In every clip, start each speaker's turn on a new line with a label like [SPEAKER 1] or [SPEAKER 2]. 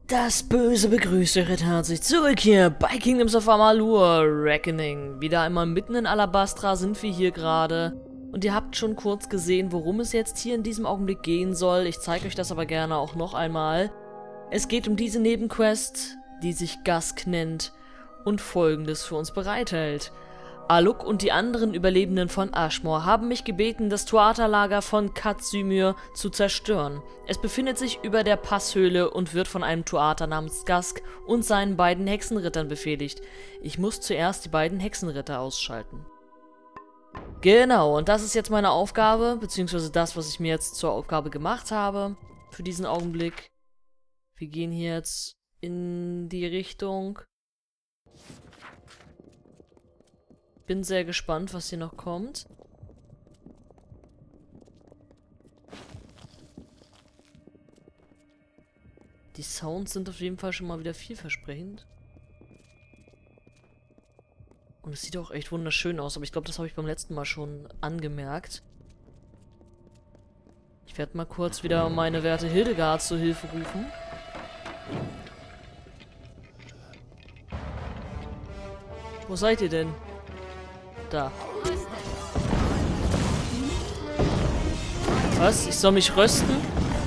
[SPEAKER 1] Das Böse begrüßt euch recht herzlich zurück hier bei Kingdoms of Amalur Reckoning. Wieder einmal mitten in Alabastra sind wir hier gerade. Und ihr habt schon kurz gesehen, worum es jetzt hier in diesem Augenblick gehen soll. Ich zeige euch das aber gerne auch noch einmal. Es geht um diese Nebenquest, die sich Gask nennt und Folgendes für uns bereithält. Aluk und die anderen Überlebenden von Ashmore haben mich gebeten, das Tuatha-Lager von Katzymyr zu zerstören. Es befindet sich über der Passhöhle und wird von einem Tuatha namens Gask und seinen beiden Hexenrittern befehligt. Ich muss zuerst die beiden Hexenritter ausschalten. Genau, und das ist jetzt meine Aufgabe, beziehungsweise das, was ich mir jetzt zur Aufgabe gemacht habe für diesen Augenblick. Wir gehen hier jetzt in die Richtung. Bin sehr gespannt, was hier noch kommt. Die Sounds sind auf jeden Fall schon mal wieder vielversprechend. Und es sieht auch echt wunderschön aus, aber ich glaube, das habe ich beim letzten Mal schon angemerkt. Ich werde mal kurz wieder meine werte Hildegard zur Hilfe rufen. Wo seid ihr denn? Da. Was? Ich soll mich rösten?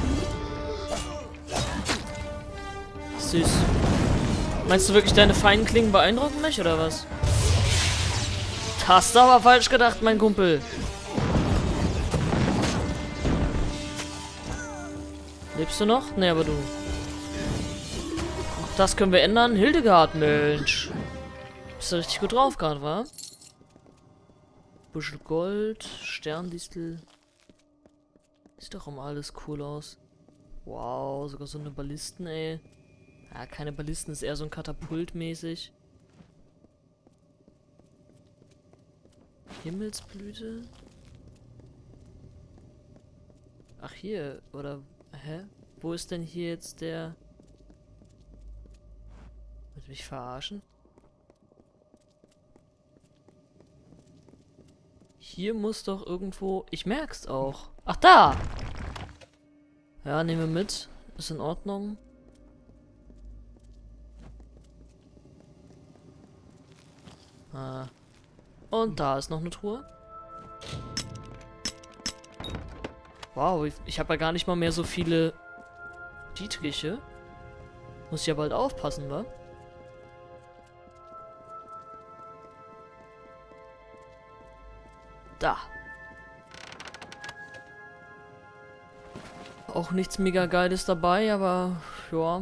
[SPEAKER 1] Süß. Meinst du wirklich, deine feinen Klingen beeindrucken mich, oder was? Hast du aber falsch gedacht, mein Kumpel. Lebst du noch? Ne, aber du. Auch das können wir ändern. Hildegard, Mensch. Bist du richtig gut drauf gerade, wa? Büschel Gold, Sterndistel. Sieht doch immer alles cool aus. Wow, sogar so eine Ballisten, ey. Ja, keine Ballisten, ist eher so ein Katapult mäßig. Himmelsblüte. Ach, hier, oder... Hä? Wo ist denn hier jetzt der... Wollt ihr mich verarschen? Hier muss doch irgendwo... Ich merk's auch. Ach, da! Ja, nehmen wir mit. Ist in Ordnung. Ah. Und da ist noch eine Truhe. Wow, ich habe ja gar nicht mal mehr so viele Dietriche. Muss ich ja bald aufpassen, wa? Da. Auch nichts mega Geiles dabei, aber ja.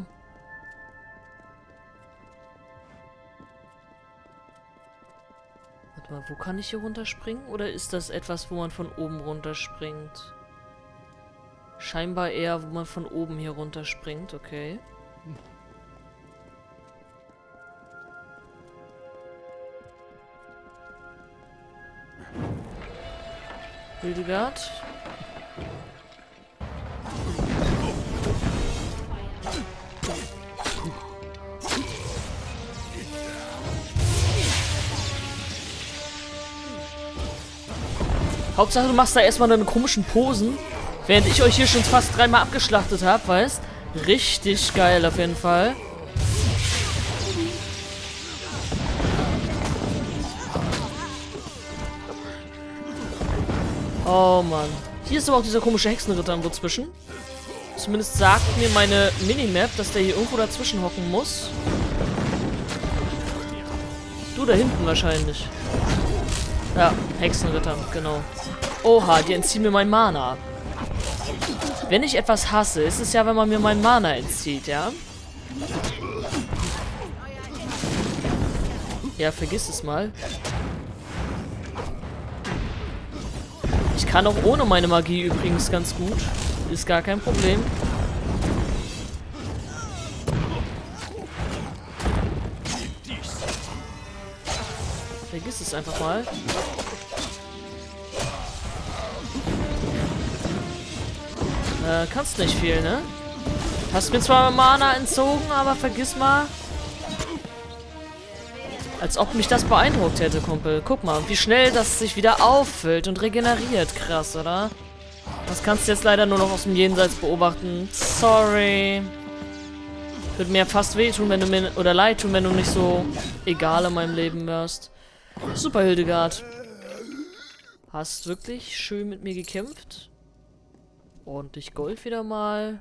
[SPEAKER 1] Warte mal, wo kann ich hier runterspringen? Oder ist das etwas, wo man von oben runterspringt? Scheinbar eher, wo man von oben hier runterspringt, okay. Hildegard. Hauptsache, du machst da erstmal deine komischen Posen, während ich euch hier schon fast dreimal abgeschlachtet habe, weißt? Richtig geil auf jeden Fall. Oh Mann. Hier ist aber auch dieser komische Hexenritter irgendwo zwischen. Zumindest sagt mir meine Minimap, dass der hier irgendwo dazwischen hocken muss. Du da hinten wahrscheinlich. Ja, Hexenritter, genau. Oha, die entziehen mir mein Mana. Wenn ich etwas hasse, ist es ja, wenn man mir mein Mana entzieht, ja? Ja, vergiss es mal. Ich kann auch ohne meine Magie übrigens ganz gut. Ist gar kein Problem. Vergiss es einfach mal. Kannst nicht viel, ne? Hast mir zwar Mana entzogen, aber vergiss mal. Als ob mich das beeindruckt hätte, Kumpel. Guck mal, wie schnell das sich wieder auffüllt und regeneriert. Krass, oder? Das kannst du jetzt leider nur noch aus dem Jenseits beobachten. Sorry. Würde mir fast wehtun, wenn du mir... Oder leid tun, wenn du nicht so egal in meinem Leben wärst. Super, Hildegard. Hast wirklich schön mit mir gekämpft. Ordentlich Gold wieder mal.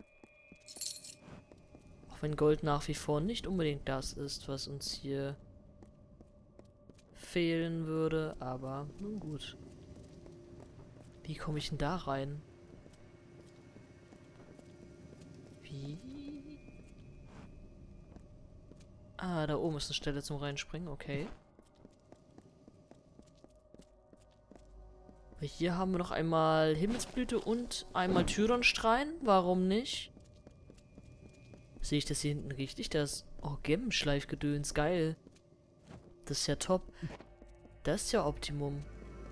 [SPEAKER 1] Auch wenn Gold nach wie vor nicht unbedingt das ist, was uns hier fehlen würde. Aber nun gut. Wie komme ich denn da rein? Wie? Ah, da oben ist eine Stelle zum Reinspringen. Okay. Hier haben wir noch einmal Himmelsblüte und einmal Tyronstrein. Warum nicht? Sehe ich das hier hinten richtig? Das... Oh, Gemmenschleifgedöns. Geil. Das ist ja top. Das ist ja Optimum.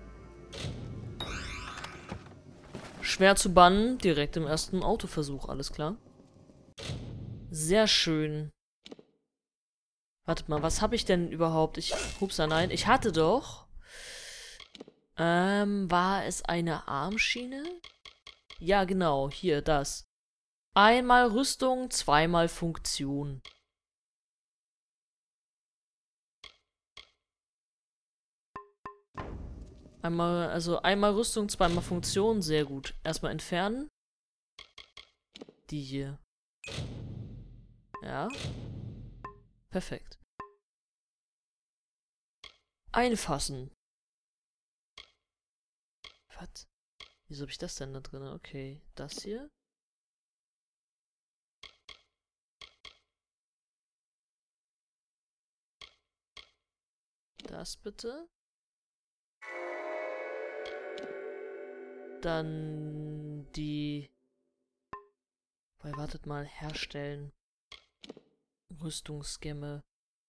[SPEAKER 1] Schwer zu bannen. Direkt im ersten Autoversuch. Alles klar. Sehr schön. Wartet mal, was habe ich denn überhaupt? Hupsa, nein. Ich hatte doch... war es eine Armschiene? Ja, genau. Hier, das. Einmal Rüstung, zweimal Funktion. Einmal Rüstung, zweimal Funktion. Sehr gut. Erstmal entfernen. Die hier. Ja. Perfekt. Einfassen. Was? Wieso habe ich das denn da drin? Okay, das hier. Das bitte. Dann die... wartet mal, herstellen. Rüstungsgemme.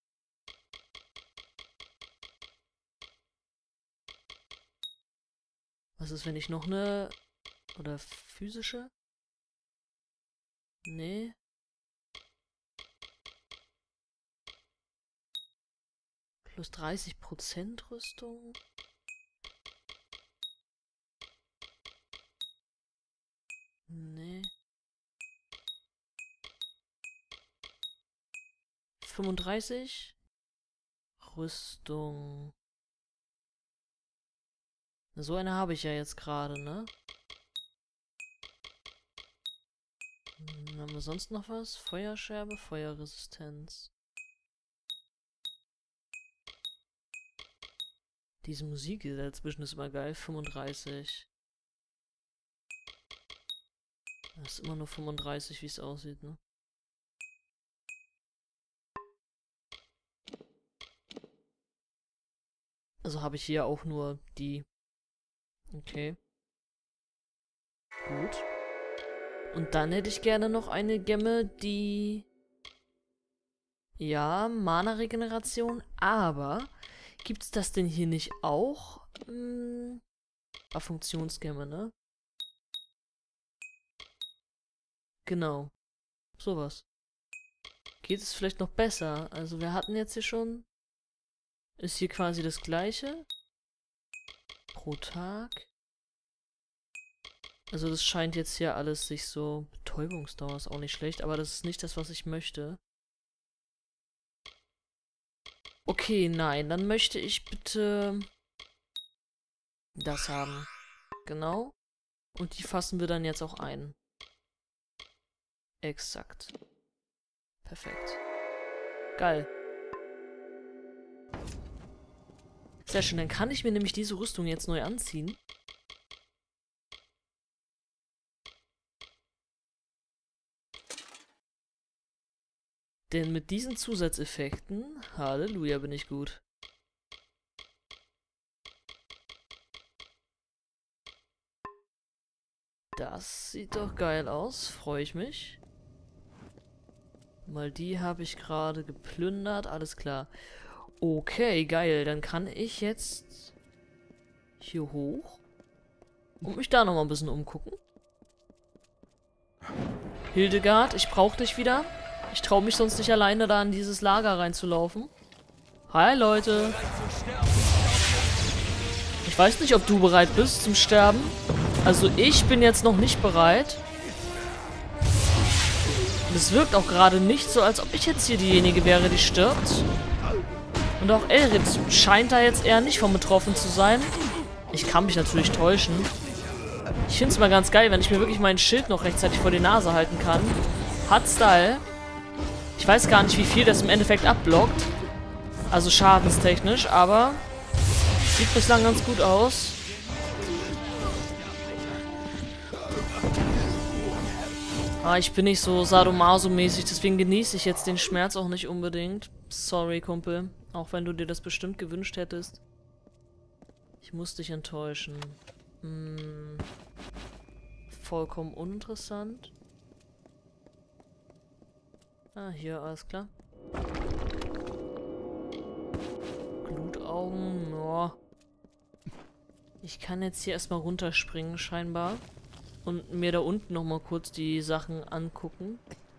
[SPEAKER 1] Was ist, wenn ich noch eine... Oder physische? Nee. Plus 30% Rüstung. Nee. 35. Rüstung. So eine habe ich ja jetzt gerade, ne? Haben wir sonst noch was? Feuerscherbe, Feuerresistenz. Diese Musik hier dazwischen ist immer geil. 35. Das ist immer nur 35, wie es aussieht, ne? Also habe ich hier auch nur die. Okay. Gut. Und dann hätte ich gerne noch eine Gemme, die... Ja, Mana-Regeneration, aber... Gibt's das denn hier nicht auch? Funktionsgemme, ne? Genau. Sowas. Geht es vielleicht noch besser? Also wir hatten jetzt hier schon... Ist hier quasi das gleiche. Pro Tag. Also das scheint jetzt hier alles sich so... Betäubungsdauer ist auch nicht schlecht, aber das ist nicht das, was ich möchte. Okay, nein, dann möchte ich bitte... das haben. Genau. Und die fassen wir dann jetzt auch ein. Exakt. Perfekt. Geil. Sehr schön, dann kann ich mir nämlich diese Rüstung jetzt neu anziehen. Denn mit diesen Zusatzeffekten, Halleluja, bin ich gut. Das sieht doch geil aus, freue ich mich. Mal die habe ich gerade geplündert, alles klar. Okay, geil, dann kann ich jetzt hier hoch und mich da nochmal ein bisschen umgucken. Hildegard, ich brauche dich wieder. Ich traue mich sonst nicht alleine da in dieses Lager reinzulaufen. Hi, Leute. Ich weiß nicht, ob du bereit bist zum Sterben. Also ich bin jetzt noch nicht bereit. Und es wirkt auch gerade nicht so, als ob ich jetzt hier diejenige wäre, die stirbt. Und auch Elrit scheint da jetzt eher nicht von betroffen zu sein. Ich kann mich natürlich täuschen. Ich finde es mal ganz geil, wenn ich mir wirklich mein Schild noch rechtzeitig vor die Nase halten kann. Hat Style. Ich weiß gar nicht, wie viel das im Endeffekt abblockt. Also schadenstechnisch, aber sieht bislang ganz gut aus. Ah, ich bin nicht so Sadomaso-mäßig, deswegen genieße ich jetzt den Schmerz auch nicht unbedingt. Sorry, Kumpel. Auch wenn du dir das bestimmt gewünscht hättest. Ich muss dich enttäuschen. Vollkommen uninteressant. Ah, hier, alles klar. Glutaugen, ja. Ich kann jetzt hier erstmal runterspringen, scheinbar. Und mir da unten nochmal kurz die Sachen angucken.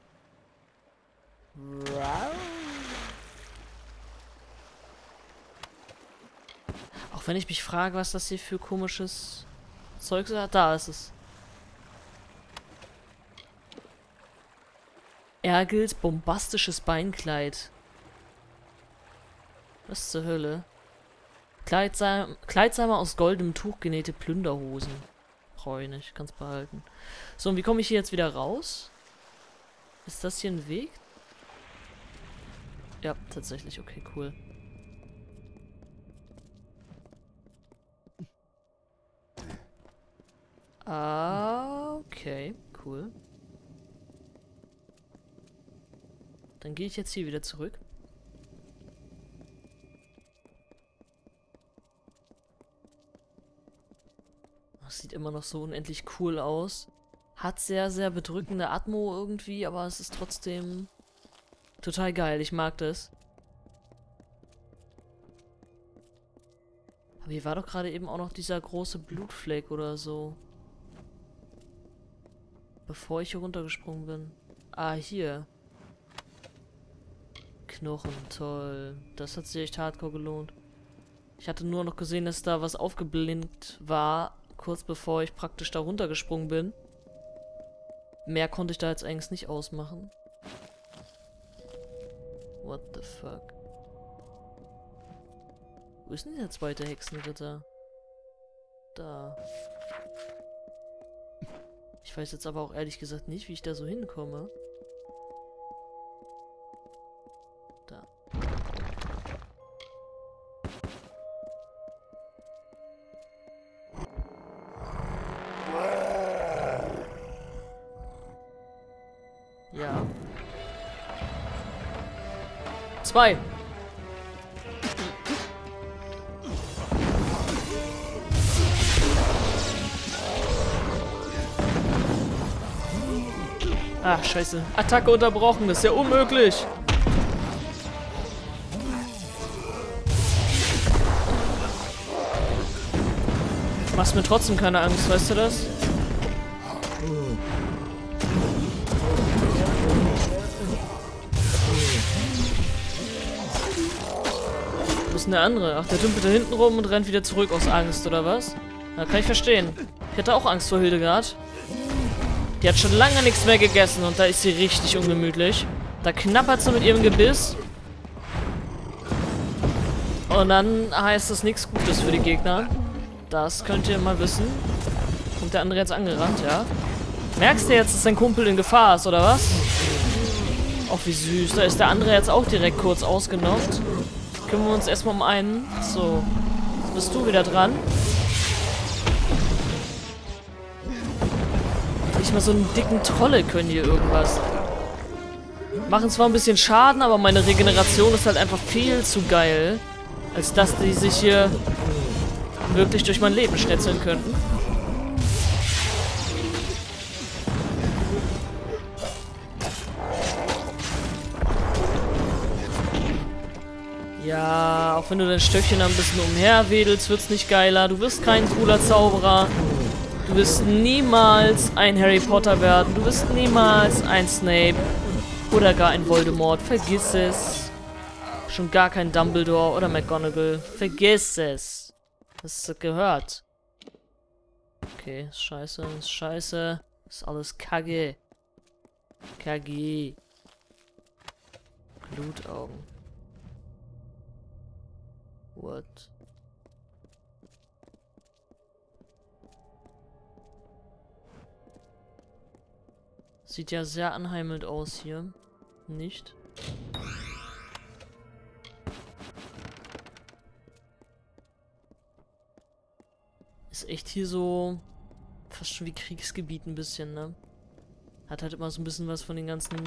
[SPEAKER 1] Auch wenn ich mich frage, was das hier für komisches Zeug ist. Da ist es. Ergels bombastisches Beinkleid. Was zur Hölle? Kleidsame aus goldenem Tuch genähte Plünderhosen. Brauche ich nicht, kann's behalten. So, und wie komme ich hier jetzt wieder raus? Ist das hier ein Weg? Ja, tatsächlich. Okay, cool. Ah, okay, cool. Dann gehe ich jetzt hier wieder zurück. Das sieht immer noch so unendlich cool aus. Hat sehr, sehr bedrückende Atmo irgendwie, aber es ist trotzdem total geil. Ich mag das. Aber hier war doch gerade eben auch noch dieser große Blutfleck oder so. Bevor ich hier runtergesprungen bin. Ah, hier. Knochen, toll. Das hat sich echt hardcore gelohnt. Ich hatte nur noch gesehen, dass da was aufgeblinkt war, kurz bevor ich praktisch da runtergesprungen bin. Mehr konnte ich da jetzt eigentlich nicht ausmachen. What the fuck? Wo ist denn der zweite Hexenritter? Da. Ich weiß jetzt aber auch ehrlich gesagt nicht, wie ich da so hinkomme. Da. Ja. 2. Ah, scheiße. Attacke unterbrochen, das ist ja unmöglich. Machst mir trotzdem keine Angst, weißt du das? Wo ist denn der andere? Ach, der dümpelt da hinten rum und rennt wieder zurück aus Angst, oder was? Na, kann ich verstehen. Ich hatte auch Angst vor Hildegard. Die hat schon lange nichts mehr gegessen und da ist sie richtig ungemütlich. Da knappert sie mit ihrem Gebiss. Und dann heißt das nichts Gutes für die Gegner. Das könnt ihr mal wissen. Kommt der andere jetzt angerannt, ja? Merkst du jetzt, dass dein Kumpel in Gefahr ist, oder was? Och, wie süß. Da ist der andere jetzt auch direkt kurz ausgenockt. Kümmern wir uns erstmal um einen. So. Jetzt bist du wieder dran. Nicht mal so einen dicken Trolle können hier irgendwas. Machen zwar ein bisschen Schaden, aber meine Regeneration ist halt einfach viel zu geil, als dass die sich hier wirklich durch mein Leben schnetzeln könnten. Ja, auch wenn du dein Stöckchen ein bisschen umherwedelst, wird's nicht geiler. Du wirst kein cooler Zauberer. Du wirst niemals ein Harry Potter werden. Du wirst niemals ein Snape. Oder gar ein Voldemort. Vergiss es. Schon gar kein Dumbledore oder McGonagall. Vergiss es. Hast du gehört? Okay, ist scheiße, ist scheiße. Ist alles Kacke. KG. Glutaugen. What? Sieht ja sehr anheimelnd aus hier. Nicht? Ist echt hier so fast schon wie Kriegsgebiet ein bisschen, ne? Hat halt immer so ein bisschen was von den ganzen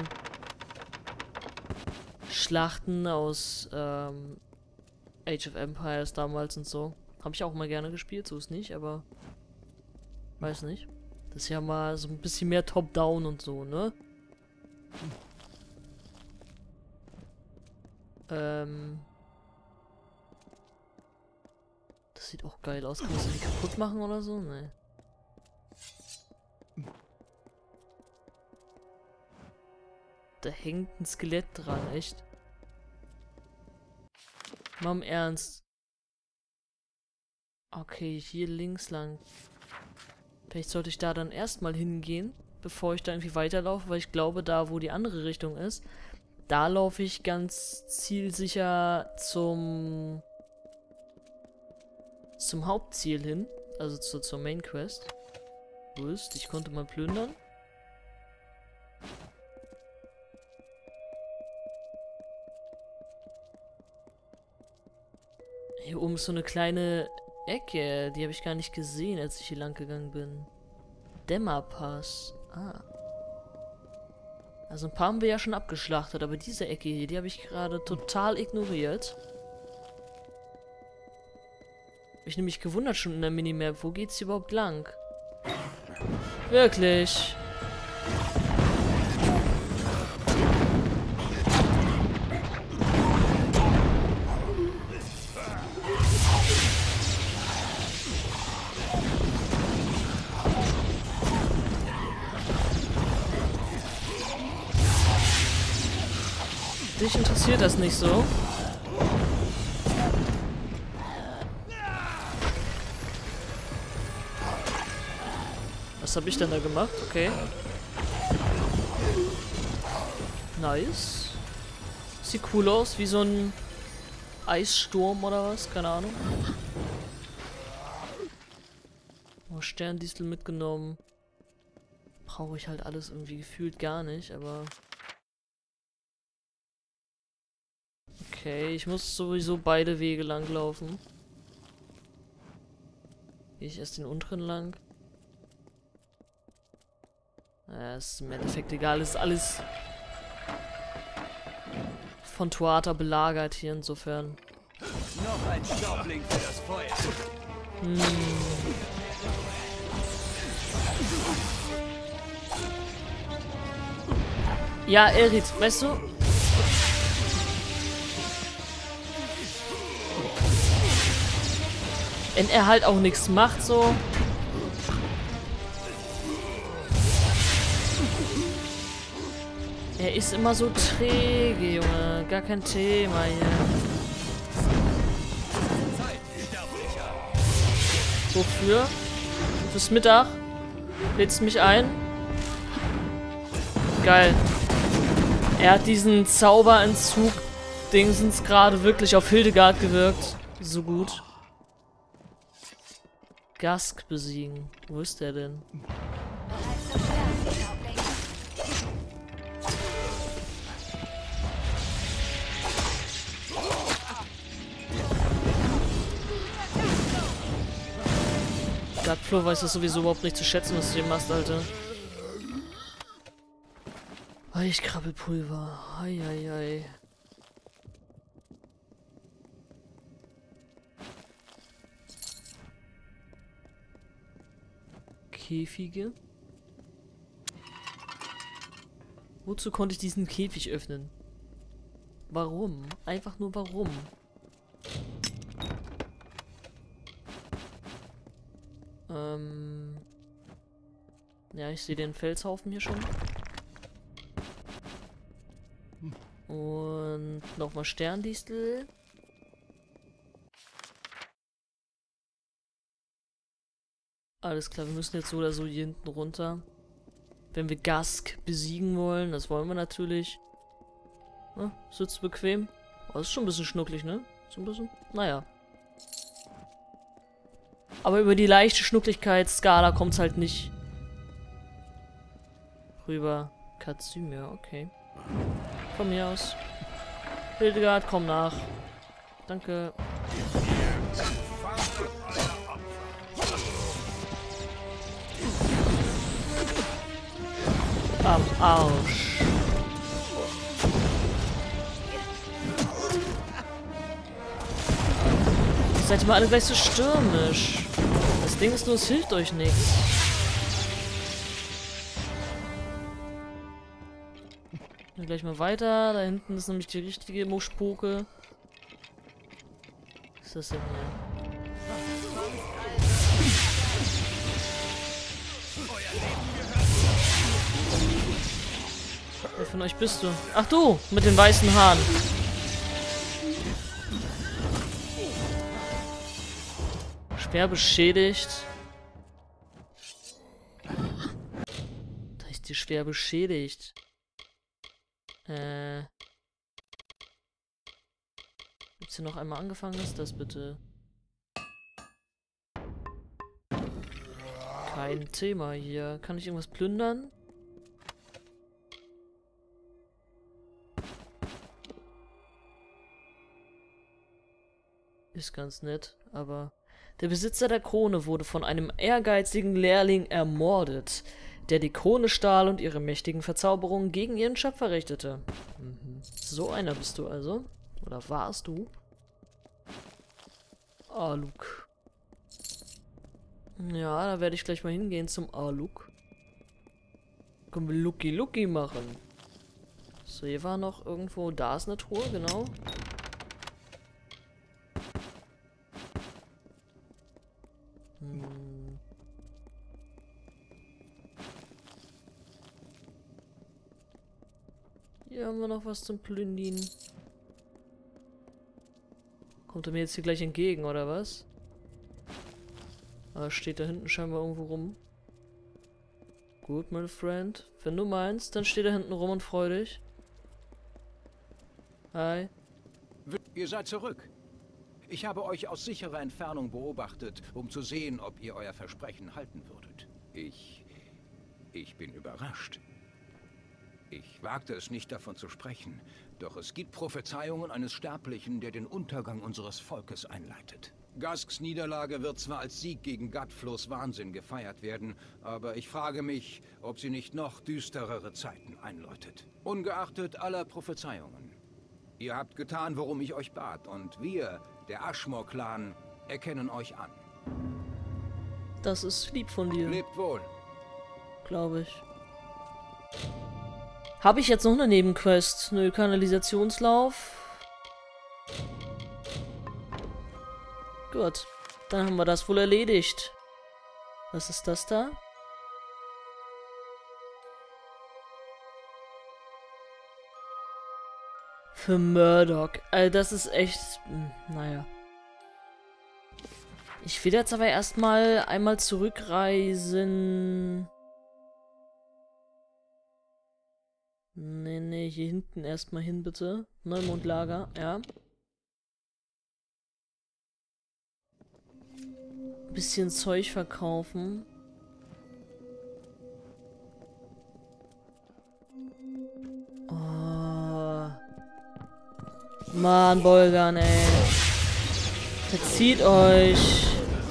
[SPEAKER 1] Schlachten aus Age of Empires damals und so. Habe ich auch mal gerne gespielt, so ist nicht, aber weiß nicht. Das ist ja mal so ein bisschen mehr Top-Down und so, ne? Das sieht auch geil aus. Kann man die kaputt machen oder so? Nee. Da hängt ein Skelett dran, echt. Mal im Ernst. Okay, hier links lang. Vielleicht sollte ich da dann erstmal hingehen, bevor ich da irgendwie weiterlaufe, weil ich glaube, da wo die andere Richtung ist, da laufe ich ganz zielsicher zum Hauptziel hin. Also zur Main Quest. Wo ist? Ich konnte mal plündern. Hier oben ist so eine kleine Ecke. Die habe ich gar nicht gesehen, als ich hier lang gegangen bin. Dämmerpass. Ah. Also ein paar haben wir ja schon abgeschlachtet, aber diese Ecke hier, die habe ich gerade total ignoriert. Hab ich nämlich gewundert schon in der Minimap, wo geht's hier überhaupt lang? Wirklich? Dich interessiert das nicht so? Was habe ich denn da gemacht? Okay. Nice. Sieht cool aus, wie so ein Eissturm oder was? Keine Ahnung. Oh, Sterndistel mitgenommen. Brauche ich halt alles irgendwie gefühlt gar nicht, aber... Okay, ich muss sowieso beide Wege lang laufen. Gehe ich erst den unteren lang? Ja, ist im Endeffekt egal, ist alles von Tuata belagert hier insofern.
[SPEAKER 2] Noch ein Staubling für das Feuer.
[SPEAKER 1] Ja, Erit, weißt du? Wenn er halt auch nichts macht, so. Er ist immer so träge, Junge. Gar kein Thema hier. Wofür? Fürs Mittag? Lädst mich ein? Geil. Er hat diesen Zauberentzug Dingsens gerade wirklich auf Hildegard gewirkt. So gut. Gask besiegen. Wo ist der denn? Flo weiß das sowieso überhaupt nicht zu schätzen, was du hier machst, Alter. Eichkrabbelpulver. Eieiei. Käfige. Wozu konnte ich diesen Käfig öffnen? Warum? Einfach nur warum? Ja, ich sehe den Felshaufen hier schon. Und nochmal Sterndistel. Alles klar, wir müssen jetzt so oder so hier hinten runter. Wenn wir Gask besiegen wollen, das wollen wir natürlich. Na, sitzt bequem. Oh, ist schon ein bisschen schnucklig, ne? So ein bisschen. Naja. Aber über die leichte Schnuckligkeitsskala kommt es halt nicht rüber. Katsumia, okay. Von mir aus. Hildegard, komm nach. Danke. Am Arsch. Seid ihr mal alle gleich so stürmisch. Das Ding ist nur, es hilft euch nichts. Dann gleich mal weiter. Da hinten ist nämlich die richtige Muschpoke. Was ist das denn hier? Wer von euch bist du? Ach du, mit den weißen Haaren. Schwer beschädigt. Da ist die schwer beschädigt. Gibt's hier noch einmal angefangen? Ist das bitte? Kein Thema hier. Kann ich irgendwas plündern? Ist ganz nett, aber... Der Besitzer der Krone wurde von einem ehrgeizigen Lehrling ermordet, der die Krone stahl und ihre mächtigen Verzauberungen gegen ihren Schöpfer richtete. So einer bist du also? Oder warst du? Aluk. Ja, da werde ich gleich mal hingehen zum Aluk. Können wir Lucky Lucky machen. So, hier war noch irgendwo... Da ist eine Truhe, genau. Hier haben wir noch was zum Plündern. Kommt er mir jetzt hier gleich entgegen, oder was? Ah, steht da hinten scheinbar irgendwo rum. Gut, mein Freund. Wenn du meinst, dann steht da hinten rum und freu dich. Hi.
[SPEAKER 2] Ihr seid zurück. Ich habe euch aus sicherer Entfernung beobachtet, um zu sehen, ob ihr euer Versprechen halten würdet. Ich bin überrascht. Ich wagte es nicht, davon zu sprechen, doch es gibt Prophezeiungen eines Sterblichen, der den Untergang unseres Volkes einleitet. Gasks Niederlage wird zwar als Sieg gegen Gadflos Wahnsinn gefeiert werden, aber ich frage mich, ob sie nicht noch düsterere Zeiten einläutet. Ungeachtet aller Prophezeiungen. Ihr habt getan, worum ich euch bat, und wir, der Ashmore-Clan, erkennen euch an.
[SPEAKER 1] Das ist lieb von dir.
[SPEAKER 2] Lebt wohl.
[SPEAKER 1] Glaube ich. Habe ich jetzt noch eine Nebenquest? Nö, Kanalisationslauf. Gut. Dann haben wir das wohl erledigt. Was ist das da? Für Murdoch. Also das ist echt... Naja. Ich will jetzt aber erstmal einmal zurückreisen... Nee, hier hinten erstmal hin, bitte. Neumondlager, ja. Bisschen Zeug verkaufen. Oh. Mann, Bolgan, ey. Verzieht euch.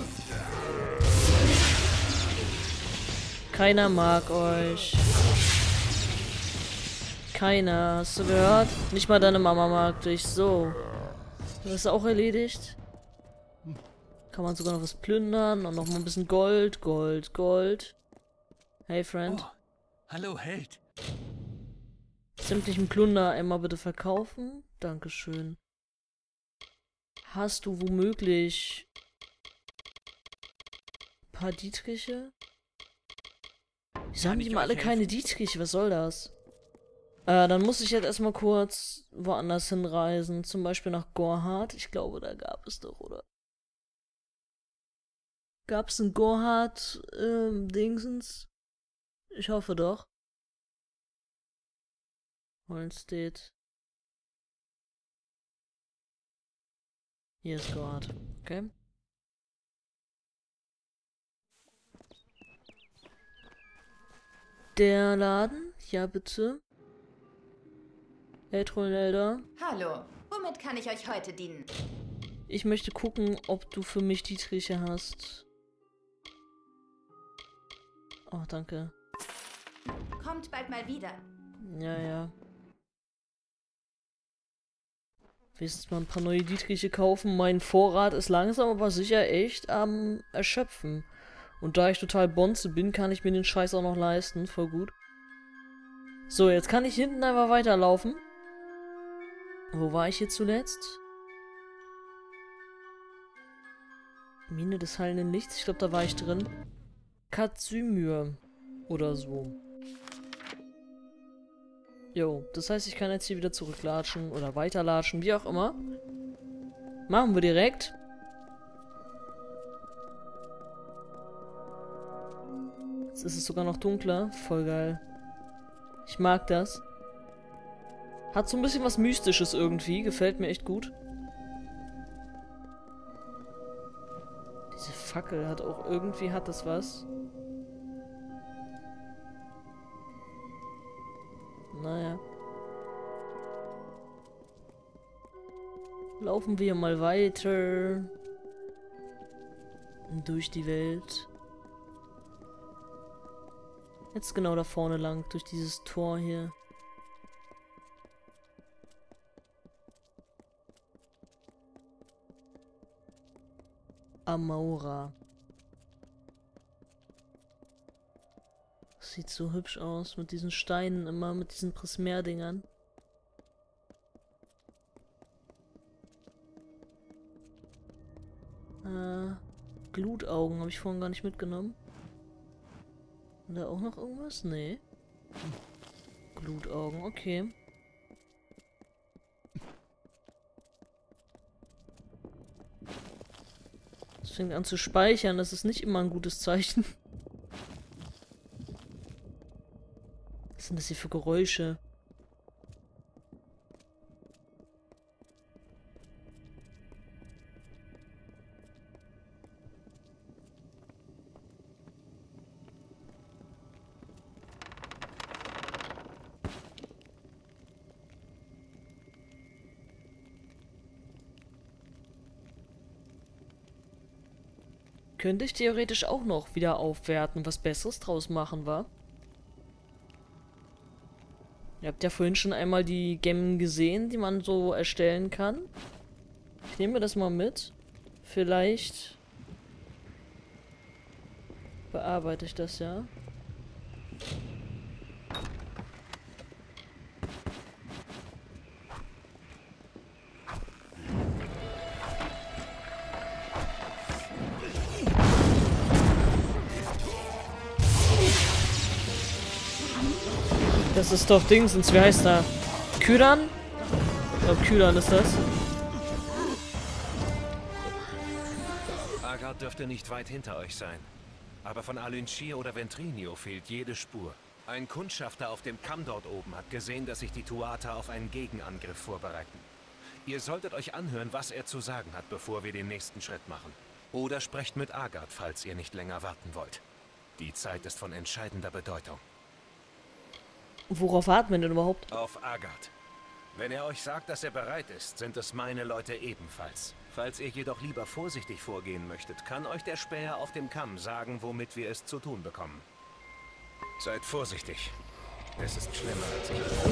[SPEAKER 1] Keiner mag euch. Keiner, hast du gehört? Nicht mal deine Mama mag dich. So. Das ist auch erledigt. Kann man sogar noch was plündern und noch mal ein bisschen Gold, Gold, Gold. Hey, Friend.
[SPEAKER 2] Oh, hallo, Held.
[SPEAKER 1] Sämtlichen Plunder einmal bitte verkaufen. Dankeschön. Hast du womöglich ein paar Dietriche? Wieso haben die mal alle keine Dietriche? Was soll das? Dann muss ich jetzt erstmal kurz woanders hinreisen. Zum Beispiel nach Gorhard. Ich glaube, da gab es doch, oder? Gab es ein Gorhard, Dingsens? Ich hoffe doch. Holstedt. Hier ist Gott. Okay. Der Laden? Ja, bitte. Hey, Trollelder.
[SPEAKER 3] Hallo, womit kann ich euch heute dienen?
[SPEAKER 1] Ich möchte gucken, ob du für mich die Triche hast. Oh, danke.
[SPEAKER 3] Kommt bald mal wieder.
[SPEAKER 1] Ja, ja. Wenigstens mal ein paar neue Dietriche kaufen. Mein Vorrat ist langsam aber sicher echt am Erschöpfen. Und da ich total Bonze bin, kann ich mir den Scheiß auch noch leisten. Voll gut. So, jetzt kann ich hinten einfach weiterlaufen. Wo war ich hier zuletzt? Mine des heilenden Lichts. Ich glaube, da war ich drin. Katsumür. Oder so. Jo, das heißt, ich kann jetzt hier wieder zurücklatschen oder weiterlatschen, wie auch immer. Machen wir direkt. Jetzt ist es sogar noch dunkler. Voll geil. Ich mag das. Hat so ein bisschen was Mystisches irgendwie. Gefällt mir echt gut. Diese Fackel hat auch irgendwie, hat das was. Naja. Laufen wir mal weiter. Durch die Welt. Jetzt genau da vorne lang, durch dieses Tor hier. Amaura. Sieht so hübsch aus mit diesen Steinen immer, mit diesen Prismär-Dingern. Glutaugen habe ich vorhin gar nicht mitgenommen. Und da auch noch irgendwas? Nee. Glutaugen, okay. Es fängt an zu speichern, das ist nicht immer ein gutes Zeichen. Was sind das hier für Geräusche? Könnte ich theoretisch auch noch wieder aufwerten, was Besseres draus machen, wa? Ihr habt ja vorhin schon einmal die Gemmen gesehen, die man so erstellen kann. Ich nehme das mal mit. Vielleicht bearbeite ich das ja. Das ist doch Dingsens, wie heißt er? Kyran? Ich glaube, Kyran ist das.
[SPEAKER 4] Agard dürfte nicht weit hinter euch sein. Aber von Alynchir oder Ventrinio fehlt jede Spur. Ein Kundschafter auf dem Kamm dort oben hat gesehen, dass sich die Tuata auf einen Gegenangriff vorbereiten. Ihr solltet euch anhören, was er zu sagen hat, bevor wir den nächsten Schritt machen. Oder sprecht mit Agard, falls ihr nicht länger warten wollt. Die Zeit ist von entscheidender Bedeutung.
[SPEAKER 1] Worauf warten wir denn überhaupt?
[SPEAKER 4] Auf Agard. Wenn er euch sagt, dass er bereit ist, sind es meine Leute ebenfalls. Falls ihr jedoch lieber vorsichtig vorgehen möchtet, kann euch der Späher auf dem Kamm sagen, womit wir es zu tun bekommen. Seid vorsichtig. Es ist schlimmer, als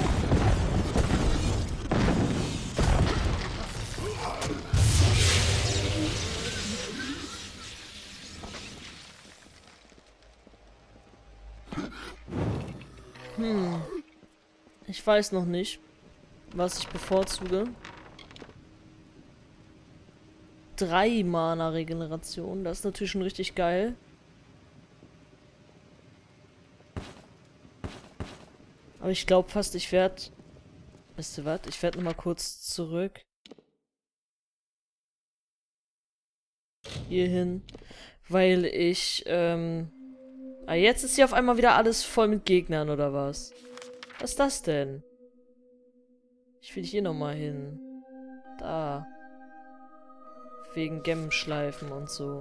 [SPEAKER 1] ich weiß noch nicht, was ich bevorzuge. 3 Mana-Regeneration, das ist natürlich schon richtig geil. Aber ich glaube fast, ich werde... Wisst ihr was? Ich werde nochmal kurz zurück. Hierhin. Weil ich Ah, jetzt ist hier auf einmal wieder alles voll mit Gegnern, oder was? Was ist das denn? Ich will hier nochmal hin. Da. Wegen Gemmenschleifen und so.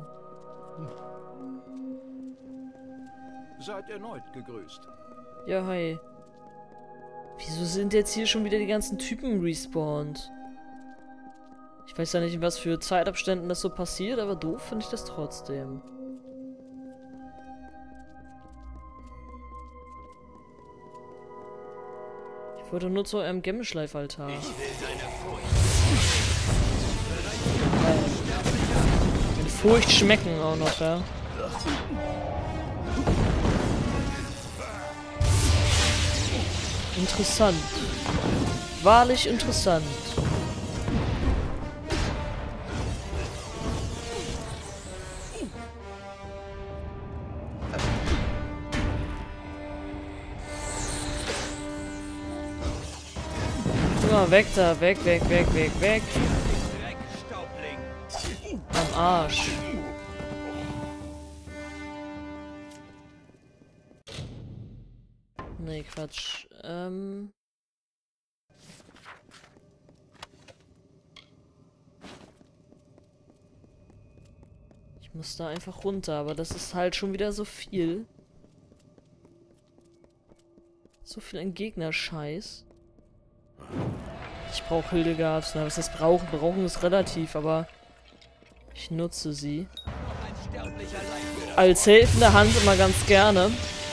[SPEAKER 2] Seid erneut gegrüßt.
[SPEAKER 1] Ja, hi. Wieso sind jetzt hier schon wieder die ganzen Typen respawned? Ich weiß ja nicht, in was für Zeitabständen das so passiert, aber doof finde ich das trotzdem. Ich wollte nur zu eurem Gemmenschleifaltar. Mit Furcht schmecken auch noch, ja. Interessant. Wahrlich interessant. Immer weg da, weg, weg, weg, weg, weg. Am Arsch. Nee, Quatsch. Ich muss da einfach runter, aber das ist halt schon wieder so viel. So viel an Gegnerscheiß. Ich brauche Hildegard. Na, was heißt brauchen? Brauchen ist relativ, aber ich nutze sie. Als helfende Hand immer ganz gerne.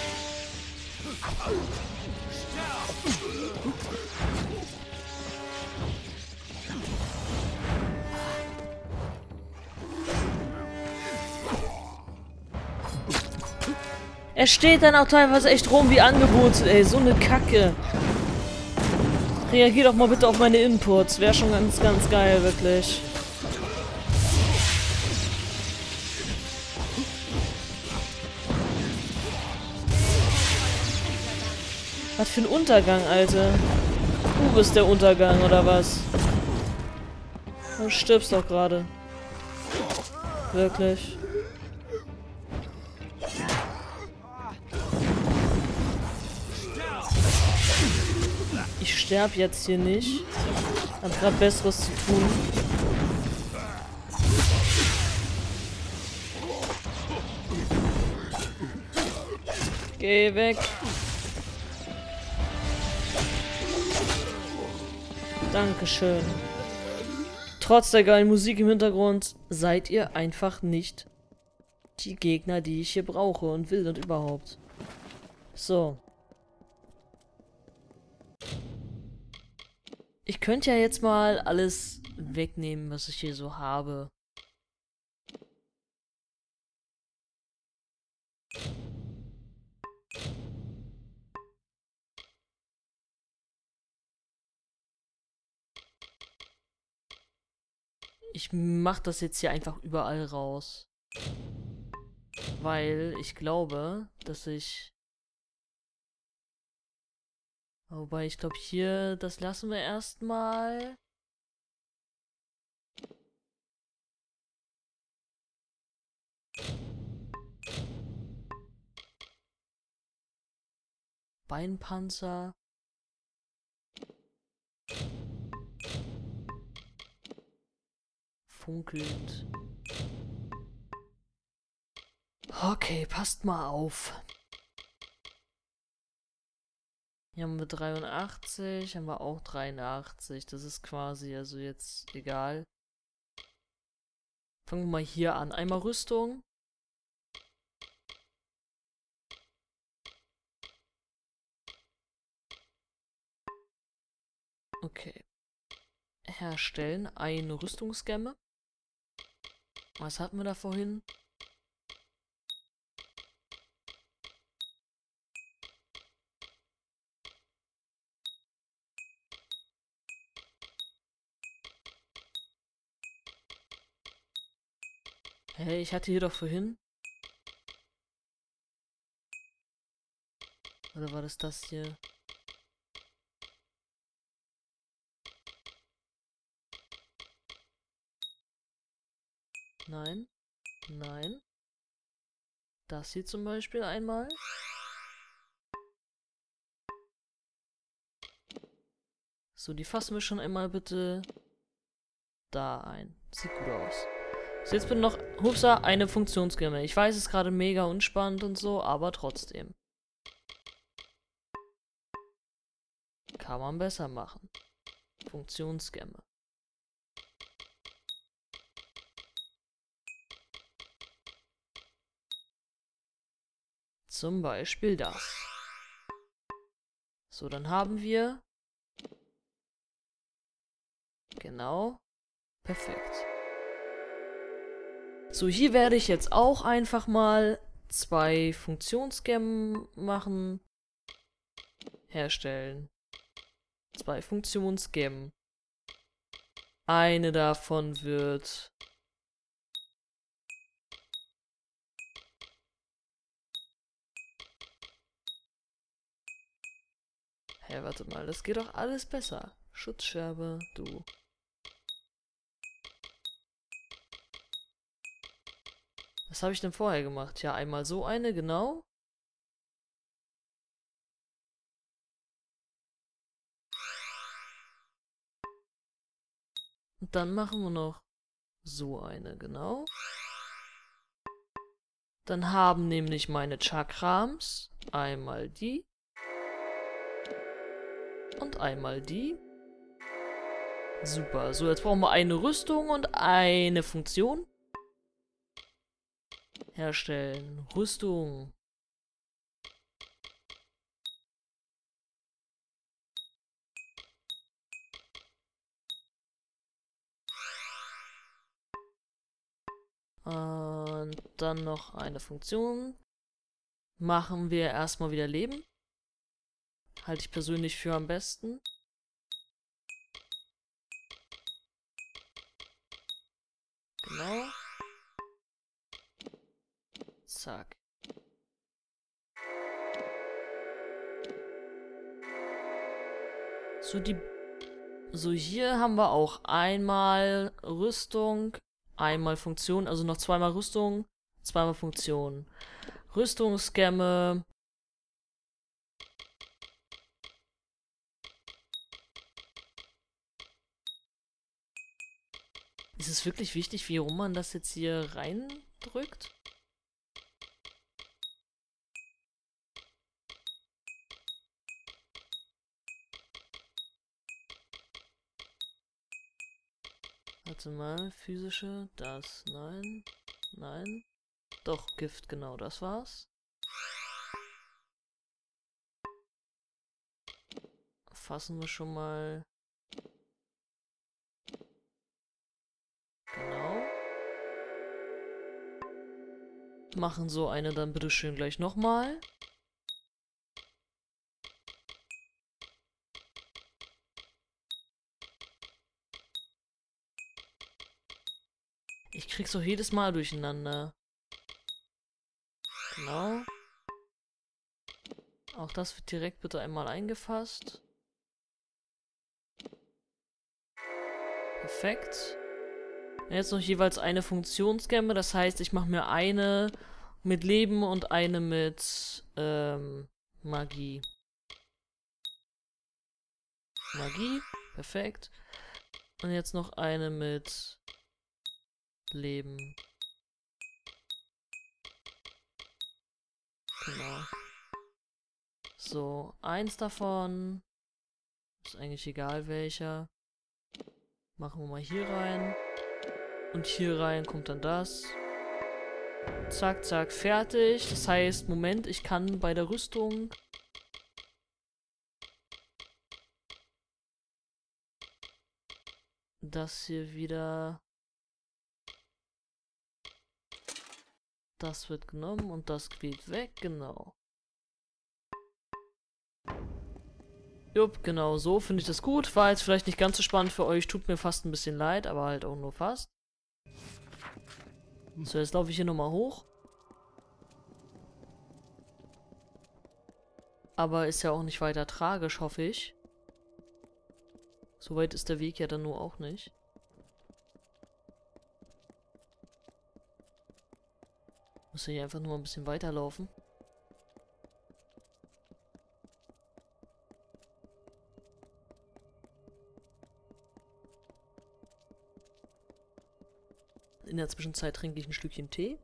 [SPEAKER 1] Er steht dann auch teilweise echt rum wie Angebot, ey, so eine Kacke. Reagier doch mal bitte auf meine Inputs, wäre schon ganz, ganz geil, wirklich. Was für ein Untergang, Alter. Du bist der Untergang, oder was? Du stirbst doch gerade. Wirklich. Ich sterb jetzt hier nicht. Hab grad Besseres zu tun. Geh weg. Dankeschön. Trotz der geilen Musik im Hintergrund seid ihr einfach nicht die Gegner, die ich hier brauche und will und überhaupt. So. Ich könnte ja jetzt mal alles wegnehmen, was ich hier so habe. Ich mach das jetzt hier einfach überall raus. Weil ich glaube, dass ich... Wobei, ich glaube hier, das lassen wir erstmal. Beinpanzer. Funkelnd. Okay, passt mal auf. Hier haben wir 83, haben wir auch 83. Das ist quasi, also jetzt egal. Fangen wir mal hier an. Einmal Rüstung. Okay. Herstellen. Eine Rüstungsgemme. Was hatten wir da vorhin? Hey, ich hatte hier doch vorhin. Oder war das hier? Nein. Nein. Das hier zum Beispiel einmal. So, die fassen wir schon einmal bitte da ein. Sieht gut aus. So, jetzt bin noch, hupsa, eine Funktionsgemme. Ich weiß, es ist gerade mega unspannend und so, aber trotzdem. Kann man besser machen. Funktionsgemme. Zum Beispiel das. So, dann haben wir... Genau. Perfekt. So, hier werde ich jetzt auch einfach mal 2 Funktionsgemmen machen. Herstellen. 2 Funktionsgemmen. Eine davon wird... Hä, warte mal, das geht doch alles besser. Schutzscherbe, du. Was habe ich denn vorher gemacht? Ja, einmal so eine, genau. Und dann machen wir noch so eine, genau. Dann haben nämlich meine Chakrams einmal die und einmal die. Super. So, jetzt brauchen wir eine Rüstung und eine Funktion. Herstellen. Rüstung. Und dann noch eine Funktion. Machen wir erstmal wieder Leben. Halte ich persönlich für am besten. Genau. Zack. So, hier haben wir auch einmal Rüstung, einmal Funktion, also noch zweimal Rüstung, zweimal Funktion. Rüstungsgemme. Ist es wirklich wichtig, wie rum man das jetzt hier reindrückt? Warte mal, physische, das, nein, nein. Doch, Gift, genau, das war's. Fassen wir schon mal. Genau. Machen so eine dann bitteschön gleich nochmal. Ich krieg's doch jedes Mal durcheinander. Genau. Auch das wird direkt bitte einmal eingefasst. Perfekt. Jetzt noch jeweils eine Funktionsgemme, das heißt, ich mache mir eine mit Leben und eine mit Magie. Magie, perfekt. Und jetzt noch eine mit Leben. Genau. So, eins davon. Ist eigentlich egal welcher. Machen wir mal hier rein. Und hier rein kommt dann das. Zack, zack, fertig. Das heißt, Moment, ich kann bei der Rüstung... das hier wieder... Das wird genommen und das geht weg, genau. Jupp, genau so finde ich das gut. War jetzt vielleicht nicht ganz so spannend für euch, tut mir fast ein bisschen leid, aber halt auch nur fast. So, jetzt laufe ich hier nochmal hoch. Aber ist ja auch nicht weiter tragisch, hoffe ich. So weit ist der Weg ja dann nur auch nicht. Muss hier einfach nur ein bisschen weiterlaufen. In der Zwischenzeit trinke ich ein Schlückchen Tee.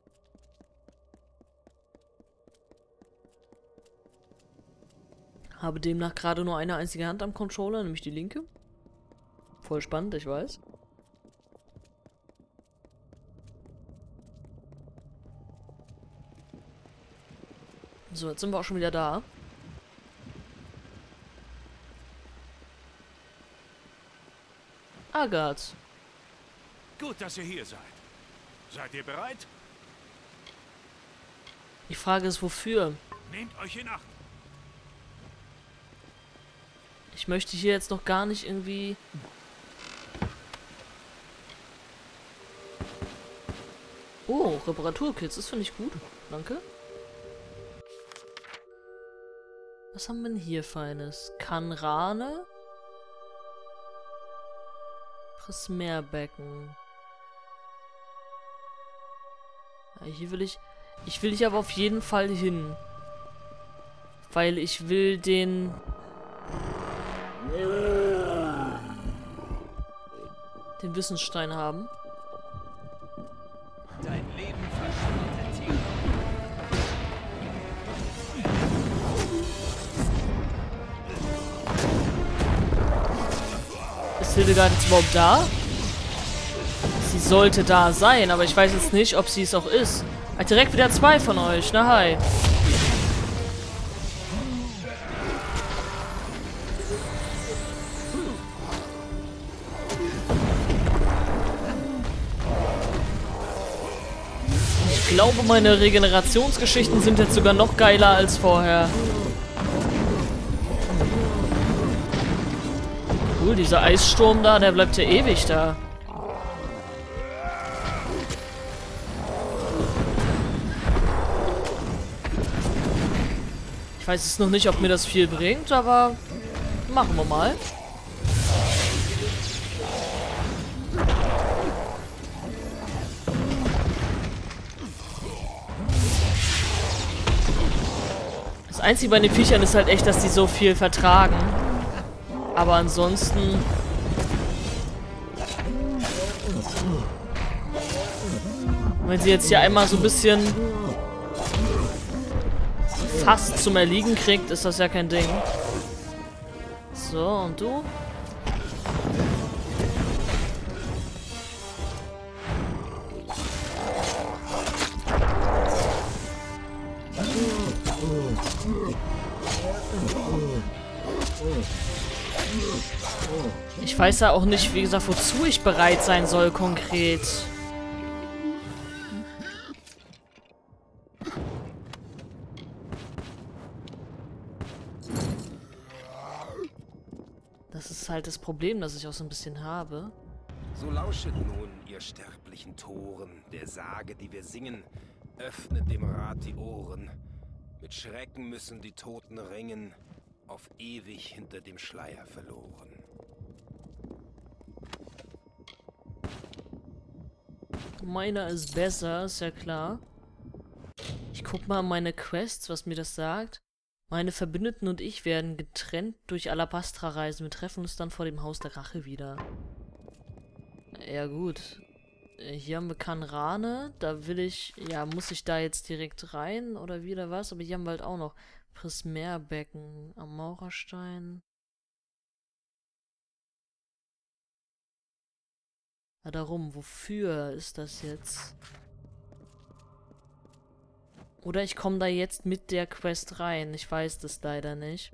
[SPEAKER 1] Habe demnach gerade nur eine einzige Hand am Controller, nämlich die linke. Voll spannend, ich weiß. So, jetzt sind wir auch schon wieder da. Agathe.
[SPEAKER 5] Gut, dass ihr hier seid. Seid ihr bereit?
[SPEAKER 1] Die Frage ist, wofür?
[SPEAKER 5] Nehmt euch in Acht.
[SPEAKER 1] Ich möchte hier jetzt noch gar nicht irgendwie... Oh, Reparaturkits, das finde ich gut. Danke. Was haben wir denn hier Feines? Kanrane? Prismerbecken. Ja, hier will ich... Ich will hier aber auf jeden Fall hin. Weil ich will den... den Wissensstein haben.
[SPEAKER 2] Dein Leben verschwindet, Tier.
[SPEAKER 1] Ist Hildegard jetzt überhaupt da? Sie sollte da sein, aber ich weiß jetzt nicht, ob sie es auch ist. Direkt wieder 2 von euch. Na hi. Ich glaube, meine Regenerationsgeschichten sind jetzt sogar noch geiler als vorher. Cool, dieser Eissturm da, der bleibt ja ewig da. Ich weiß jetzt noch nicht, ob mir das viel bringt, aber machen wir mal. Das Einzige bei den Viechern ist halt echt, dass die so viel vertragen. Aber ansonsten... Wenn sie jetzt hier einmal so ein bisschen fast zum Erliegen kriegt, ist das ja kein Ding. So, und du? Ich weiß ja auch nicht, wie gesagt, wozu ich bereit sein soll konkret. Das ist halt das Problem, das ich auch so ein bisschen habe.
[SPEAKER 4] So lauschet nun, ihr sterblichen Toren, der Sage, die wir singen. Öffnet dem Rat die Ohren. Mit Schrecken müssen die Toten ringen, auf ewig hinter dem Schleier verloren.
[SPEAKER 1] Meiner ist besser, ist ja klar. Ich guck mal meine Quests, was mir das sagt. Meine Verbündeten und ich werden getrennt durch Alabastra reisen. Wir treffen uns dann vor dem Haus der Rache wieder. Ja gut. Hier haben wir Kanrane. Da will ich... Ja, muss ich da jetzt direkt rein oder wieder was? Aber hier haben wir halt auch noch Prismerbecken, Amorastein. Ja, darum. Wofür ist das jetzt? Oder ich komme da jetzt mit der Quest rein. Ich weiß das leider nicht.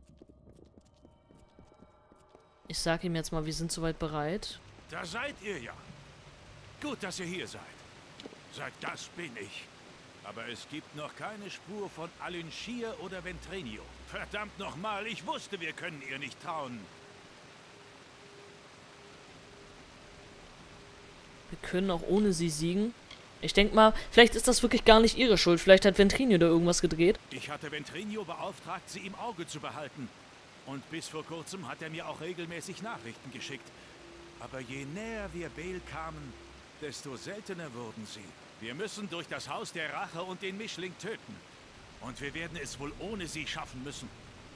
[SPEAKER 1] Ich sag ihm jetzt mal, wir sind soweit bereit.
[SPEAKER 5] Da seid ihr ja. Gut, dass ihr hier seid. Seid, das bin ich. Aber es gibt noch keine Spur von Alinshir oder Ventrenio. Verdammt nochmal, ich wusste, wir können ihr nicht trauen.
[SPEAKER 1] Wir können auch ohne sie siegen. Ich denke mal, vielleicht ist das wirklich gar nicht ihre Schuld. Vielleicht hat Ventrenio da irgendwas gedreht.
[SPEAKER 5] Ich hatte Ventrenio beauftragt, sie im Auge zu behalten. Und bis vor kurzem hat er mir auch regelmäßig Nachrichten geschickt. Aber je näher wir Bale kamen, desto seltener wurden sie. Wir müssen durch das Haus der Rache und den Mischling töten. Und wir werden es wohl ohne sie schaffen müssen.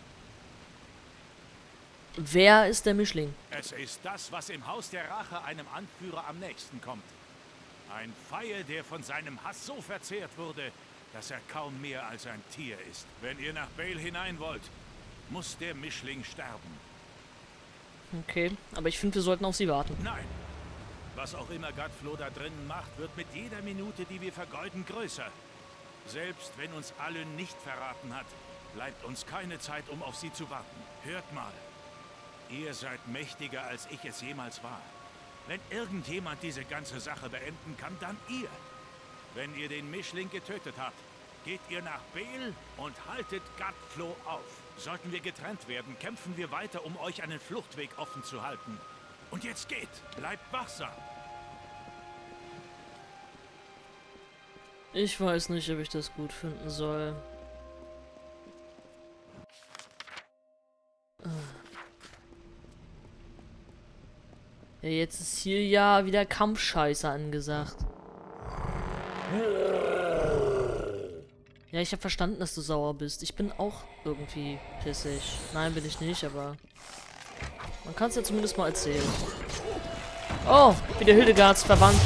[SPEAKER 1] Wer ist der Mischling?
[SPEAKER 5] Es ist das, was im Haus der Rache einem Anführer am nächsten kommt. Ein Feier, der von seinem Hass so verzehrt wurde, dass er kaum mehr als ein Tier ist. Wenn ihr nach Bale hinein wollt, muss der Mischling sterben.
[SPEAKER 1] Okay, aber ich finde, wir sollten auf sie warten.
[SPEAKER 5] Nein. Was auch immer Godflow da drinnen macht, wird mit jeder Minute, die wir vergeuden, größer. Selbst wenn uns Alyn nicht verraten hat, bleibt uns keine Zeit, um auf sie zu warten. Hört mal. Ihr seid mächtiger, als ich es jemals war. Wenn irgendjemand diese ganze Sache beenden kann, dann ihr. Wenn ihr den Mischling getötet habt, geht ihr nach Bale und haltet Godflow auf. Sollten wir getrennt werden, kämpfen wir weiter, um euch einen Fluchtweg offen zu halten. Und jetzt geht! Bleibt wachsam!
[SPEAKER 1] Ich weiß nicht, ob ich das gut finden soll. Ja, jetzt ist hier ja wieder Kampfscheiße angesagt. Ja, ich habe verstanden, dass du sauer bist. Ich bin auch irgendwie pissig. Nein, bin ich nicht, aber... Man kann es ja zumindest mal erzählen. Oh, wieder Hildegards Verwandten.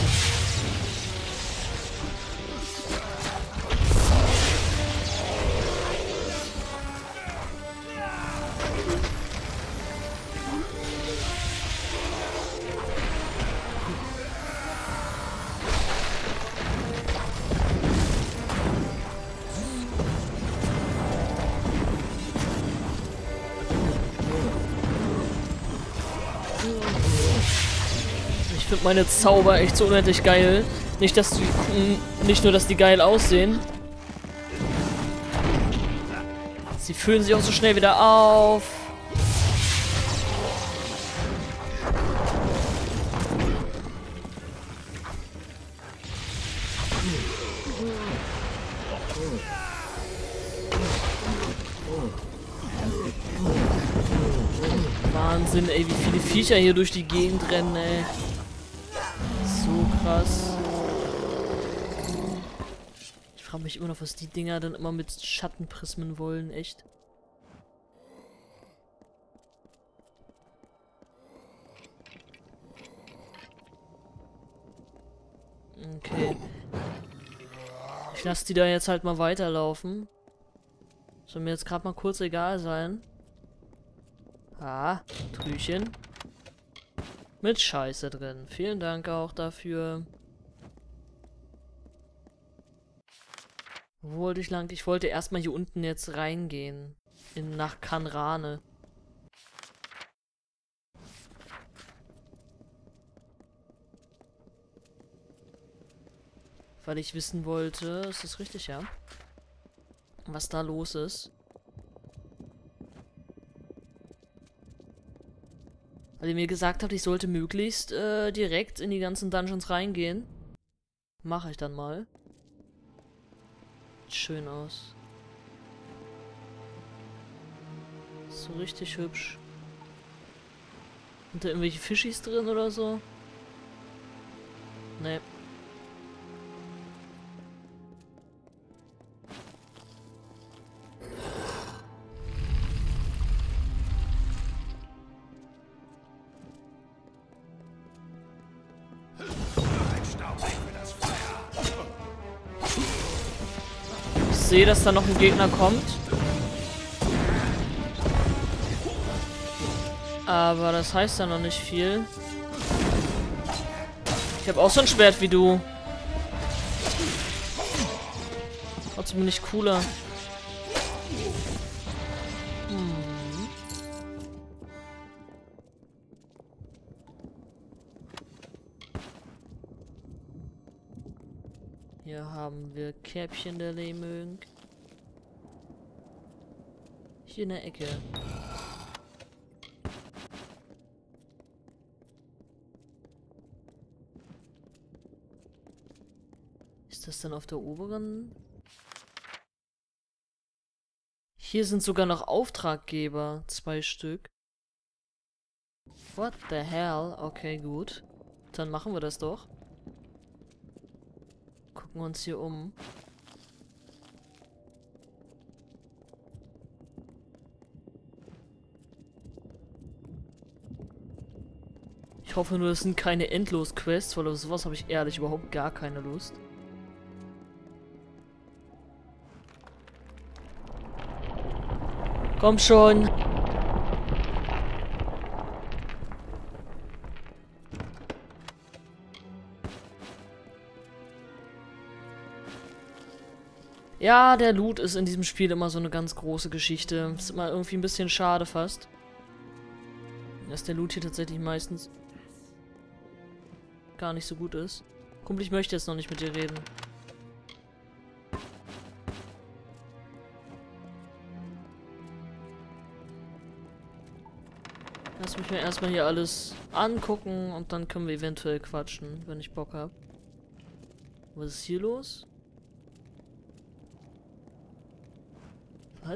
[SPEAKER 1] Ich finde meine Zauber echt so unendlich geil. Nicht nur, dass die geil aussehen. Sie füllen sich auch so schnell wieder auf. Wahnsinn, ey, wie viele Viecher hier durch die Gegend rennen, ey. So krass. Ich frage mich immer noch, was die Dinger dann immer mit Schattenprismen wollen, echt. Okay. Ich lasse die da jetzt halt mal weiterlaufen. Soll mir jetzt gerade mal kurz egal sein. Ah, Trüchen. Mit Scheiße drin. Vielen Dank auch dafür. Wo wollte ich lang? Ich wollte erstmal hier unten jetzt reingehen. Nach Khanrane. Weil ich wissen wollte, ist das richtig, ja? Was da los ist. Weil ihr mir gesagt habt, ich sollte möglichst direkt in die ganzen Dungeons reingehen. Mache ich dann mal. Sieht schön aus. So richtig hübsch. Sind da irgendwelche Fischis drin oder so? Nee. Ich sehe, dass da noch ein Gegner kommt. Aber das heißt ja noch nicht viel. Ich habe auch so ein Schwert wie du. Trotzdem bin ich cooler. Hier haben wir Käppchen der Lehmöng. Hier in der Ecke. Ist das dann auf der oberen? Hier sind sogar noch Auftraggeber. 2 Stück. What the hell? Okay, gut. Dann machen wir das doch. Gucken wir uns hier um. Ich hoffe nur, es sind keine Endlos-Quests, weil auf sowas habe ich ehrlich überhaupt gar keine Lust. Komm schon! Ja, der Loot ist in diesem Spiel immer so eine ganz große Geschichte. Ist immer irgendwie ein bisschen schade fast. Dass der Loot hier tatsächlich meistens gar nicht so gut ist. Kumpel, ich möchte jetzt noch nicht mit dir reden. Lass mich mir erstmal hier alles angucken und dann können wir eventuell quatschen, wenn ich Bock habe. Was ist hier los? Was?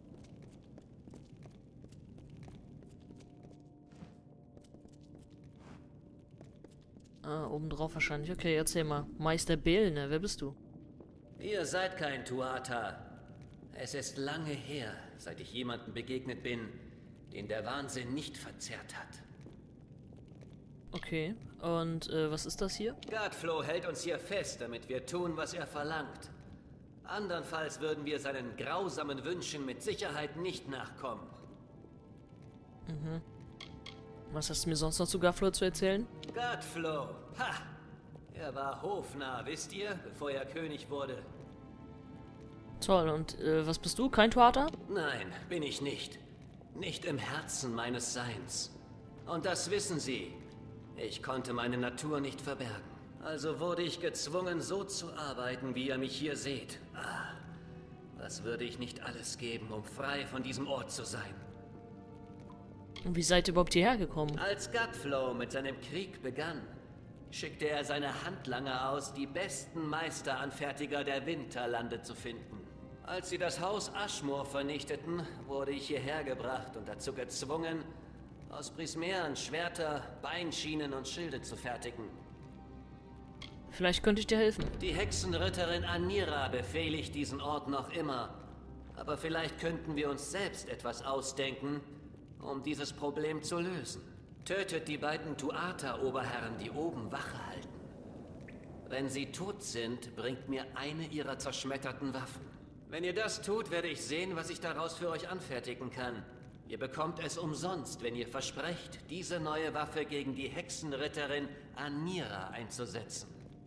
[SPEAKER 1] Ah, obendrauf wahrscheinlich. Okay, erzähl mal. Meister Belne, wer bist du?
[SPEAKER 6] Ihr seid kein Tuatha. Es ist lange her, seit ich jemandem begegnet bin, den der Wahnsinn nicht verzerrt hat.
[SPEAKER 1] Okay, und was ist das hier?
[SPEAKER 6] Godflow hält uns hier fest, damit wir tun, was er verlangt. Andernfalls würden wir seinen grausamen Wünschen mit Sicherheit nicht nachkommen.
[SPEAKER 1] Mhm. Was hast du mir sonst noch zu Godflow zu erzählen?
[SPEAKER 6] Godflow, ha! Er war hofnarr, wisst ihr, bevor er König wurde.
[SPEAKER 1] Toll, und was bist du? Kein Tuatha?
[SPEAKER 6] Nein, bin ich nicht. Nicht im Herzen meines Seins. Und das wissen Sie. Ich konnte meine Natur nicht verbergen. Also wurde ich gezwungen, so zu arbeiten, wie ihr mich hier seht. Ah, was würde ich nicht alles geben, um frei von diesem Ort zu sein?
[SPEAKER 1] Und wie seid ihr überhaupt hierher gekommen?
[SPEAKER 6] Als Godflow mit seinem Krieg begann, schickte er seine Handlanger aus, die besten Meisteranfertiger der Winterlande zu finden. Als sie das Haus Ashmore vernichteten, wurde ich hierher gebracht und dazu gezwungen, aus Prismeren Schwerter, Beinschienen und Schilde zu fertigen.
[SPEAKER 1] Vielleicht könnte ich dir helfen.
[SPEAKER 6] Die Hexenritterin Anira befehligt diesen Ort noch immer. Aber vielleicht könnten wir uns selbst etwas ausdenken, um dieses Problem zu lösen. Tötet die beiden Tuatha-Oberherren, die oben Wache halten. Wenn sie tot sind, bringt mir eine ihrer zerschmetterten Waffen. Wenn ihr das tut, werde ich sehen, was ich daraus für euch anfertigen kann. Ihr bekommt es umsonst, wenn ihr versprecht, diese neue Waffe gegen die Hexenritterin Anira einzusetzen.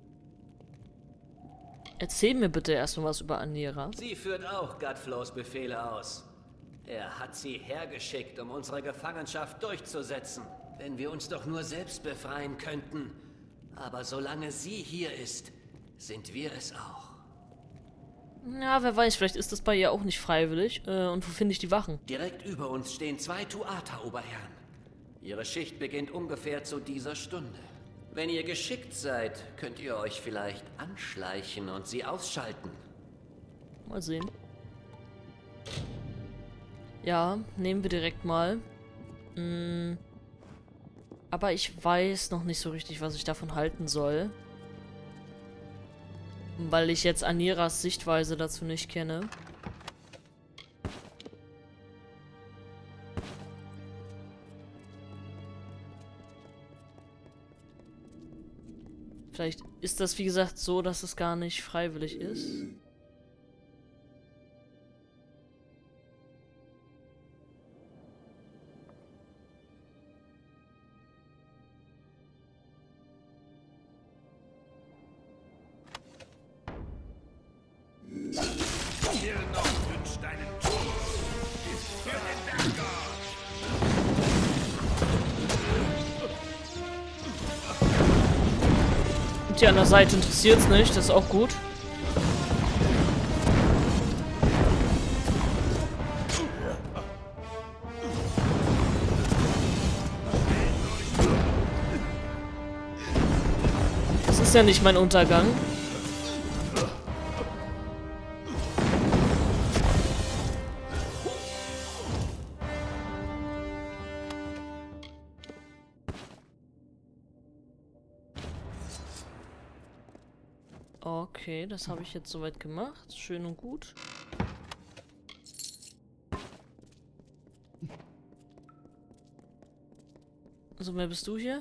[SPEAKER 1] Erzähl mir bitte erstmal was über Anira.
[SPEAKER 6] Sie führt auch Godflows Befehle aus. Er hat sie hergeschickt, um unsere Gefangenschaft durchzusetzen. Wenn wir uns doch nur selbst befreien könnten. Aber solange sie hier ist, sind wir es auch.
[SPEAKER 1] Ja, wer weiß, vielleicht ist das bei ihr auch nicht freiwillig. Und wo finde ich die Wachen?
[SPEAKER 6] Direkt über uns stehen 2 Tuatha-Oberherren. Ihre Schicht beginnt ungefähr zu dieser Stunde. Wenn ihr geschickt seid, könnt ihr euch vielleicht anschleichen und sie ausschalten.
[SPEAKER 1] Mal sehen. Ja, nehmen wir direkt mal. Aber ich weiß noch nicht so richtig, was ich davon halten soll. Weil ich jetzt Aniras Sichtweise dazu nicht kenne. Vielleicht ist das, wie gesagt, so, dass es gar nicht freiwillig ist.
[SPEAKER 5] Hier noch 5 Steinen Tod. Für den Berggott.
[SPEAKER 1] Und die an der Seite interessiert es nicht, das ist auch gut. Das ist ja nicht mein Untergang. Okay, das habe ich jetzt soweit gemacht. Schön und gut. So, wer bist du hier?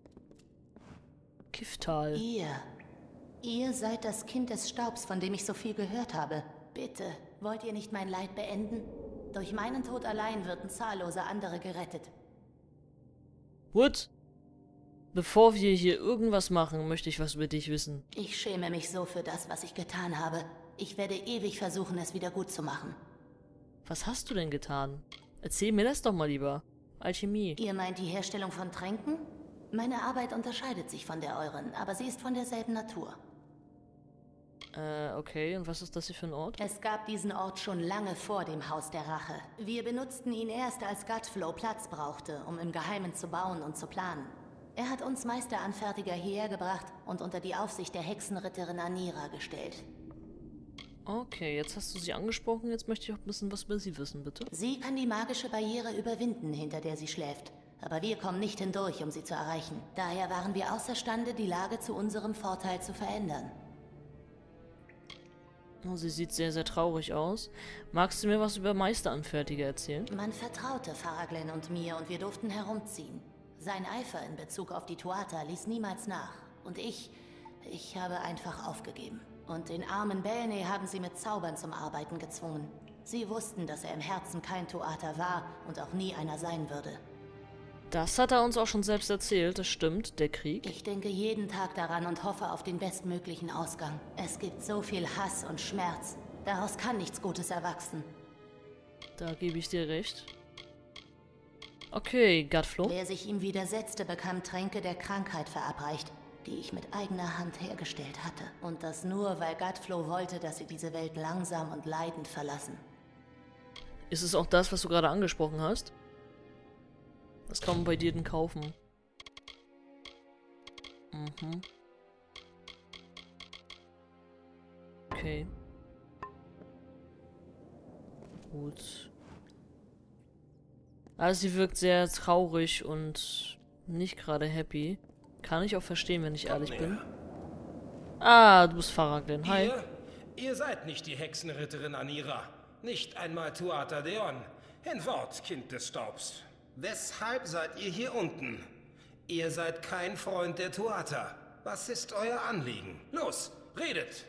[SPEAKER 1] Kiftal.
[SPEAKER 3] Ihr seid das Kind des Staubs, von dem ich so viel gehört habe. Bitte, wollt ihr nicht mein Leid beenden? Durch meinen Tod allein würden zahllose andere gerettet.
[SPEAKER 1] What? Bevor wir hier irgendwas machen, möchte ich was über dich wissen.
[SPEAKER 3] Ich schäme mich so für das, was ich getan habe. Ich werde ewig versuchen, es wieder gut zu machen.
[SPEAKER 1] Was hast du denn getan? Erzähl mir das doch mal lieber. Alchemie.
[SPEAKER 3] Ihr meint die Herstellung von Tränken? Meine Arbeit unterscheidet sich von der euren, aber sie ist von derselben Natur.
[SPEAKER 1] Okay, und was ist das hier für ein Ort?
[SPEAKER 3] Es gab diesen Ort schon lange vor dem Haus der Rache. Wir benutzten ihn erst, als Godflow Platz brauchte, um im Geheimen zu bauen und zu planen. Er hat uns Meisteranfertiger hierher gebracht und unter die Aufsicht der Hexenritterin Anira gestellt.
[SPEAKER 1] Okay, jetzt hast du sie angesprochen, jetzt möchte ich auch ein bisschen was über sie wissen, bitte.
[SPEAKER 3] Sie kann die magische Barriere überwinden, hinter der sie schläft. Aber wir kommen nicht hindurch, um sie zu erreichen. Daher waren wir außerstande, die Lage zu unserem Vorteil zu verändern.
[SPEAKER 1] Oh, sie sieht sehr, sehr traurig aus. Magst du mir was über Meisteranfertiger erzählen?
[SPEAKER 3] Man vertraute Faraglen und mir und wir durften herumziehen. Sein Eifer in Bezug auf die Tuata ließ niemals nach. Und ich habe einfach aufgegeben. Und den armen Belne haben sie mit Zaubern zum Arbeiten gezwungen. Sie wussten, dass er im Herzen kein Tuata war und auch nie einer sein würde.
[SPEAKER 1] Das hat er uns auch schon selbst erzählt, das stimmt, der Krieg.
[SPEAKER 3] Ich denke jeden Tag daran und hoffe auf den bestmöglichen Ausgang. Es gibt so viel Hass und Schmerz. Daraus kann nichts Gutes erwachsen.
[SPEAKER 1] Da gebe ich dir recht. Okay, Godflow.
[SPEAKER 3] Wer sich ihm widersetzte, bekam Tränke der Krankheit verabreicht, die ich mit eigener Hand hergestellt hatte. Und das nur, weil Godflow wollte, dass sie diese Welt langsam und leidend verlassen.
[SPEAKER 1] Ist es auch das, was du gerade angesprochen hast? Was kann man bei dir denn kaufen? Mhm. Okay. Gut. Also sie wirkt sehr traurig und nicht gerade happy. Kann ich auch verstehen, wenn ich ehrlich bin. Ah, du bist Faraglen. Hi.
[SPEAKER 7] Ihr seid nicht die Hexenritterin Anira. Nicht einmal Tuata Deon. Hinfort, Kind des Staubs. Weshalb seid ihr hier unten? Ihr seid kein Freund der Tuata. Was ist euer Anliegen? Los, redet!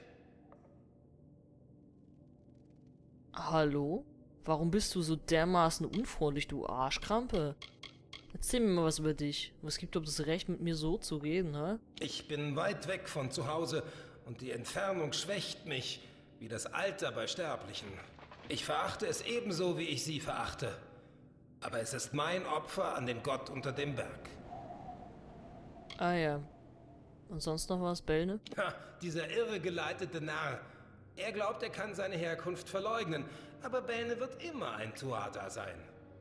[SPEAKER 1] Hallo? Warum bist du so dermaßen unfreundlich, du Arschkrampe? Erzähl mir mal was über dich. Was gibt dir das Recht, mit mir so zu reden, hä?
[SPEAKER 7] Ich bin weit weg von zu Hause und die Entfernung schwächt mich, wie das Alter bei Sterblichen. Ich verachte es ebenso, wie ich sie verachte. Aber es ist mein Opfer an den Gott unter dem Berg.
[SPEAKER 1] Ah ja. Und sonst noch was, Belne?
[SPEAKER 7] Ha, dieser irregeleitete Narr. Er glaubt, er kann seine Herkunft verleugnen, aber Belne wird immer ein Tuata sein.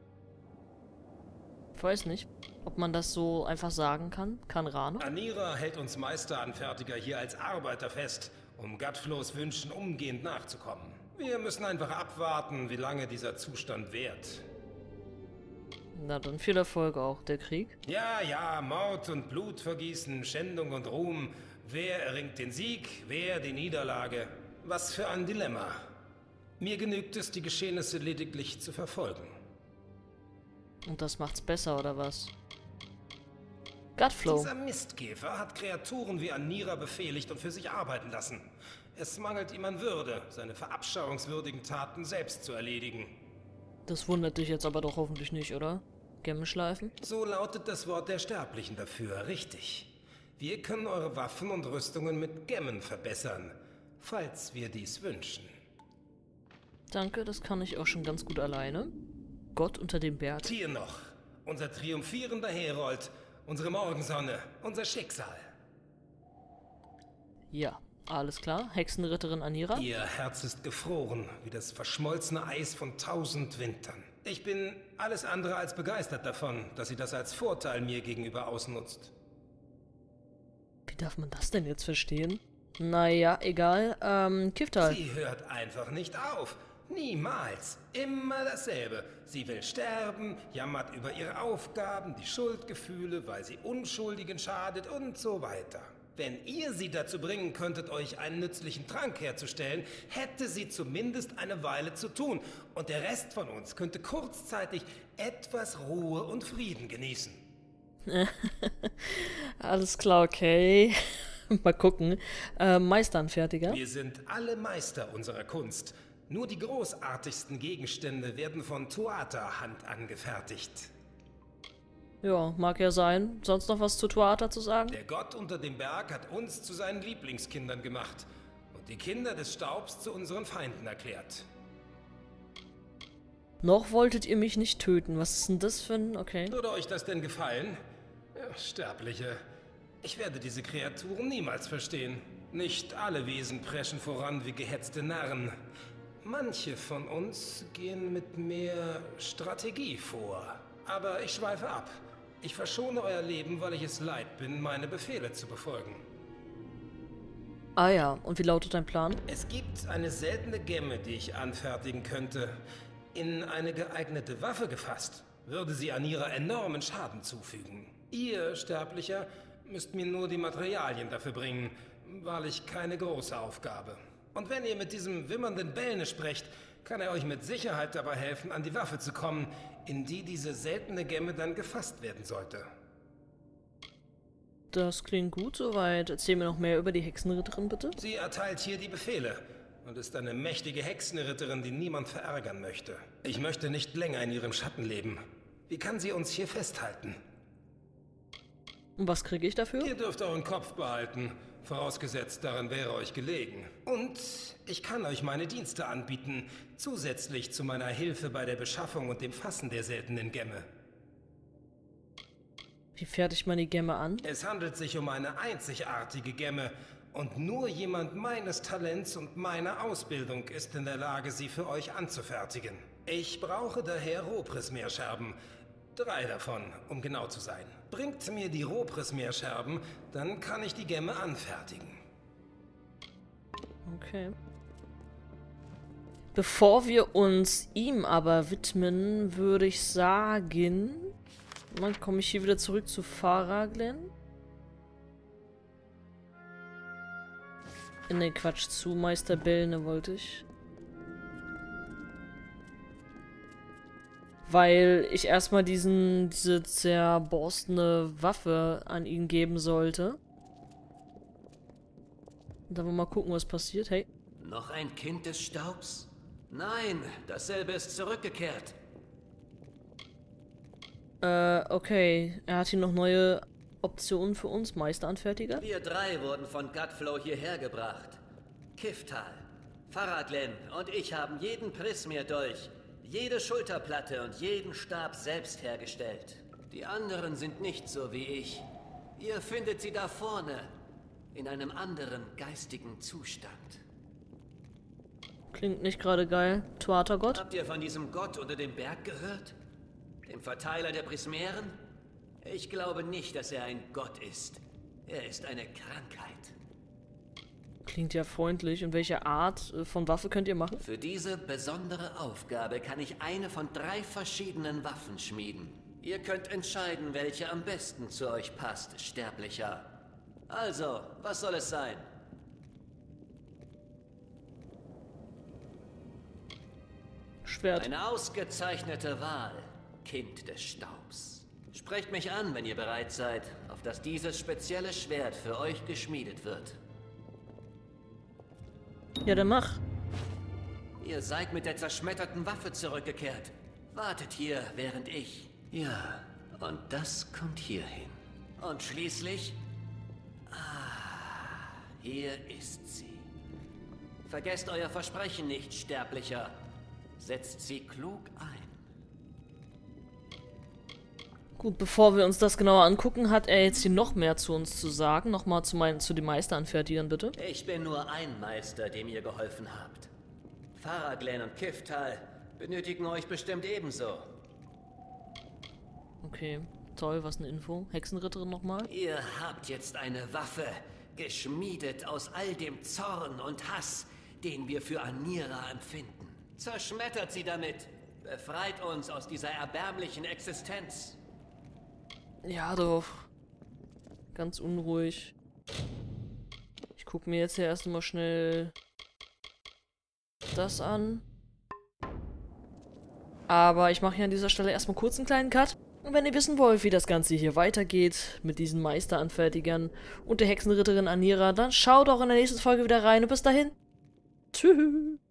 [SPEAKER 1] Ich weiß nicht, ob man das so einfach sagen kann. Kann Rano?
[SPEAKER 7] Anira hält uns Meisteranfertiger hier als Arbeiter fest, um Godflows Wünschen umgehend nachzukommen. Wir müssen einfach abwarten, wie lange dieser Zustand währt.
[SPEAKER 1] Na dann viel Erfolg auch, der Krieg.
[SPEAKER 7] Ja, Mord und Blutvergießen, Schändung und Ruhm. Wer erringt den Sieg, wer die Niederlage? Was für ein Dilemma. Mir genügt es, die Geschehnisse lediglich zu verfolgen.
[SPEAKER 1] Und das macht's besser, oder was? Godflow.
[SPEAKER 7] Dieser Mistkäfer hat Kreaturen wie Anira befehligt und für sich arbeiten lassen. Es mangelt ihm an Würde, seine verabscheuungswürdigen Taten selbst zu erledigen.
[SPEAKER 1] Das wundert dich jetzt aber doch hoffentlich nicht, oder? Gemmenschleifen?
[SPEAKER 7] So lautet das Wort der Sterblichen dafür, richtig. Wir können eure Waffen und Rüstungen mit Gemmen verbessern, falls wir dies wünschen.
[SPEAKER 1] Danke, das kann ich auch schon ganz gut alleine. Gott unter dem Berg.
[SPEAKER 7] Hier noch, unser triumphierender Herold, unsere Morgensonne, unser Schicksal.
[SPEAKER 1] Ja, alles klar. Hexenritterin Anira.
[SPEAKER 7] Ihr Herz ist gefroren, wie das verschmolzene Eis von 1000 Wintern. Ich bin alles andere als begeistert davon, dass sie das als Vorteil mir gegenüber ausnutzt.
[SPEAKER 1] Wie darf man das denn jetzt verstehen? Naja, egal. Kiftal.
[SPEAKER 7] Sie hört einfach nicht auf. Niemals. Immer dasselbe. Sie will sterben, jammert über ihre Aufgaben, die Schuldgefühle, weil sie Unschuldigen schadet und so weiter. Wenn ihr sie dazu bringen könntet, euch einen nützlichen Trank herzustellen, hätte sie zumindest eine Weile zu tun. Und der Rest von uns könnte kurzzeitig etwas Ruhe und Frieden genießen.
[SPEAKER 1] Alles klar, okay. Mal gucken. Meisteranfertiger.
[SPEAKER 7] Wir sind alle Meister unserer Kunst. Nur die großartigsten Gegenstände werden von Tuatha Hand angefertigt.
[SPEAKER 1] Ja, mag ja sein. Sonst noch was zu Tuatha zu sagen?
[SPEAKER 7] Der Gott unter dem Berg hat uns zu seinen Lieblingskindern gemacht und die Kinder des Staubs zu unseren Feinden erklärt.
[SPEAKER 1] Noch wolltet ihr mich nicht töten. Was ist denn das für ein... Okay.
[SPEAKER 7] Würde euch das denn gefallen? Ja, Sterbliche. Ich werde diese Kreaturen niemals verstehen. Nicht alle Wesen preschen voran wie gehetzte Narren. Manche von uns gehen mit mehr Strategie vor. Aber ich schweife ab. Ich verschone euer Leben, weil ich es leid bin, meine Befehle zu befolgen.
[SPEAKER 1] Ah ja, und wie lautet dein Plan?
[SPEAKER 7] Es gibt eine seltene Gemme, die ich anfertigen könnte. In eine geeignete Waffe gefasst, würde sie Anira enormen Schaden zufügen. Ihr, Sterblicher, müsst mir nur die Materialien dafür bringen, wahrlich keine große Aufgabe. Und wenn ihr mit diesem wimmernden Belne sprecht, kann er euch mit Sicherheit dabei helfen, an die Waffe zu kommen, in die diese seltene Gemme dann gefasst werden sollte.
[SPEAKER 1] Das klingt gut soweit. Erzähl mir noch mehr über die Hexenritterin, bitte.
[SPEAKER 7] Sie erteilt hier die Befehle und ist eine mächtige Hexenritterin, die niemand verärgern möchte. Ich möchte nicht länger in ihrem Schatten leben. Wie kann sie uns hier festhalten?
[SPEAKER 1] Und was kriege ich dafür?
[SPEAKER 7] Ihr dürft euren Kopf behalten, vorausgesetzt daran wäre euch gelegen. Und ich kann euch meine Dienste anbieten, zusätzlich zu meiner Hilfe bei der Beschaffung und dem Fassen der seltenen Gemme.
[SPEAKER 1] Wie fertigt man die Gemme an?
[SPEAKER 7] Es handelt sich um eine einzigartige Gemme und nur jemand meines Talents und meiner Ausbildung ist in der Lage, sie für euch anzufertigen. Ich brauche daher Rohprismeerscherben. 3 davon, um genau zu sein. Bringt mir die Rohprismeerscherben, dann kann ich die Gemme anfertigen.
[SPEAKER 1] Okay. Bevor wir uns ihm aber widmen, würde ich sagen... Dann komme ich hier wieder zurück zu Faraglen. Ne, Quatsch, zu Meister Belne wollte ich. Weil ich erstmal diese zerborstene Waffe an ihn geben sollte. Und dann wollen wir mal gucken, was passiert. Hey.
[SPEAKER 6] Noch ein Kind des Staubs? Nein, dasselbe ist zurückgekehrt.
[SPEAKER 1] Okay. Er hat hier noch neue Optionen für uns, Meisteranfertiger.
[SPEAKER 6] Wir 3 wurden von Gutflow hierher gebracht. Kiftal, Faraglen und ich haben jeden Prismeer-Dolch, jede Schulterplatte und jeden Stab selbst hergestellt. Die anderen sind nicht so wie ich. Ihr findet sie da vorne, in einem anderen geistigen Zustand.
[SPEAKER 1] Klingt nicht gerade geil. Tuatha Gott.
[SPEAKER 6] Habt ihr von diesem Gott unter dem Berg gehört? Dem Verteiler der Prismeren? Ich glaube nicht, dass er ein Gott ist. Er ist eine Krankheit.
[SPEAKER 1] Klingt ja freundlich. Und welche Art von Waffe könnt ihr machen?
[SPEAKER 6] Für diese besondere Aufgabe kann ich eine von 3 verschiedenen Waffen schmieden. Ihr könnt entscheiden, welche am besten zu euch passt, Sterblicher. Also, was soll es sein?
[SPEAKER 1] Schwert.
[SPEAKER 6] Eine ausgezeichnete Wahl, Kind des Staubs. Sprecht mich an, wenn ihr bereit seid, auf dass dieses spezielle Schwert für euch geschmiedet wird.
[SPEAKER 1] Ja, dann mach.
[SPEAKER 6] Ihr seid mit der zerschmetterten Waffe zurückgekehrt. Wartet hier, während ich... Ja, und das kommt hier hin. Und schließlich... Ah, hier ist sie. Vergesst euer Versprechen nicht, Sterblicher. Setzt sie klug ein.
[SPEAKER 1] Gut, bevor wir uns das genauer angucken, hat er jetzt hier noch mehr zu uns zu sagen. Nochmal zu den Meisteranfertigern, bitte.
[SPEAKER 6] Ich bin nur ein Meister, dem ihr geholfen habt. Faraglen und Kiftal benötigen euch bestimmt ebenso.
[SPEAKER 1] Okay, toll, was eine Info. Hexenritterin nochmal.
[SPEAKER 6] Ihr habt jetzt eine Waffe, geschmiedet aus all dem Zorn und Hass, den wir für Anira empfinden. Zerschmettert sie damit. Befreit uns aus dieser erbärmlichen Existenz.
[SPEAKER 1] Ja, doch. Ganz unruhig. guck mir jetzt hier erstmal schnell das an. Aber ich mache hier an dieser Stelle erstmal kurz einen kleinen Cut. Und wenn ihr wissen wollt, wie das Ganze hier weitergeht, mit diesen Meisteranfertigern und der Hexenritterin Anira, dann schaut auch in der nächsten Folge wieder rein. Und bis dahin, tschüss.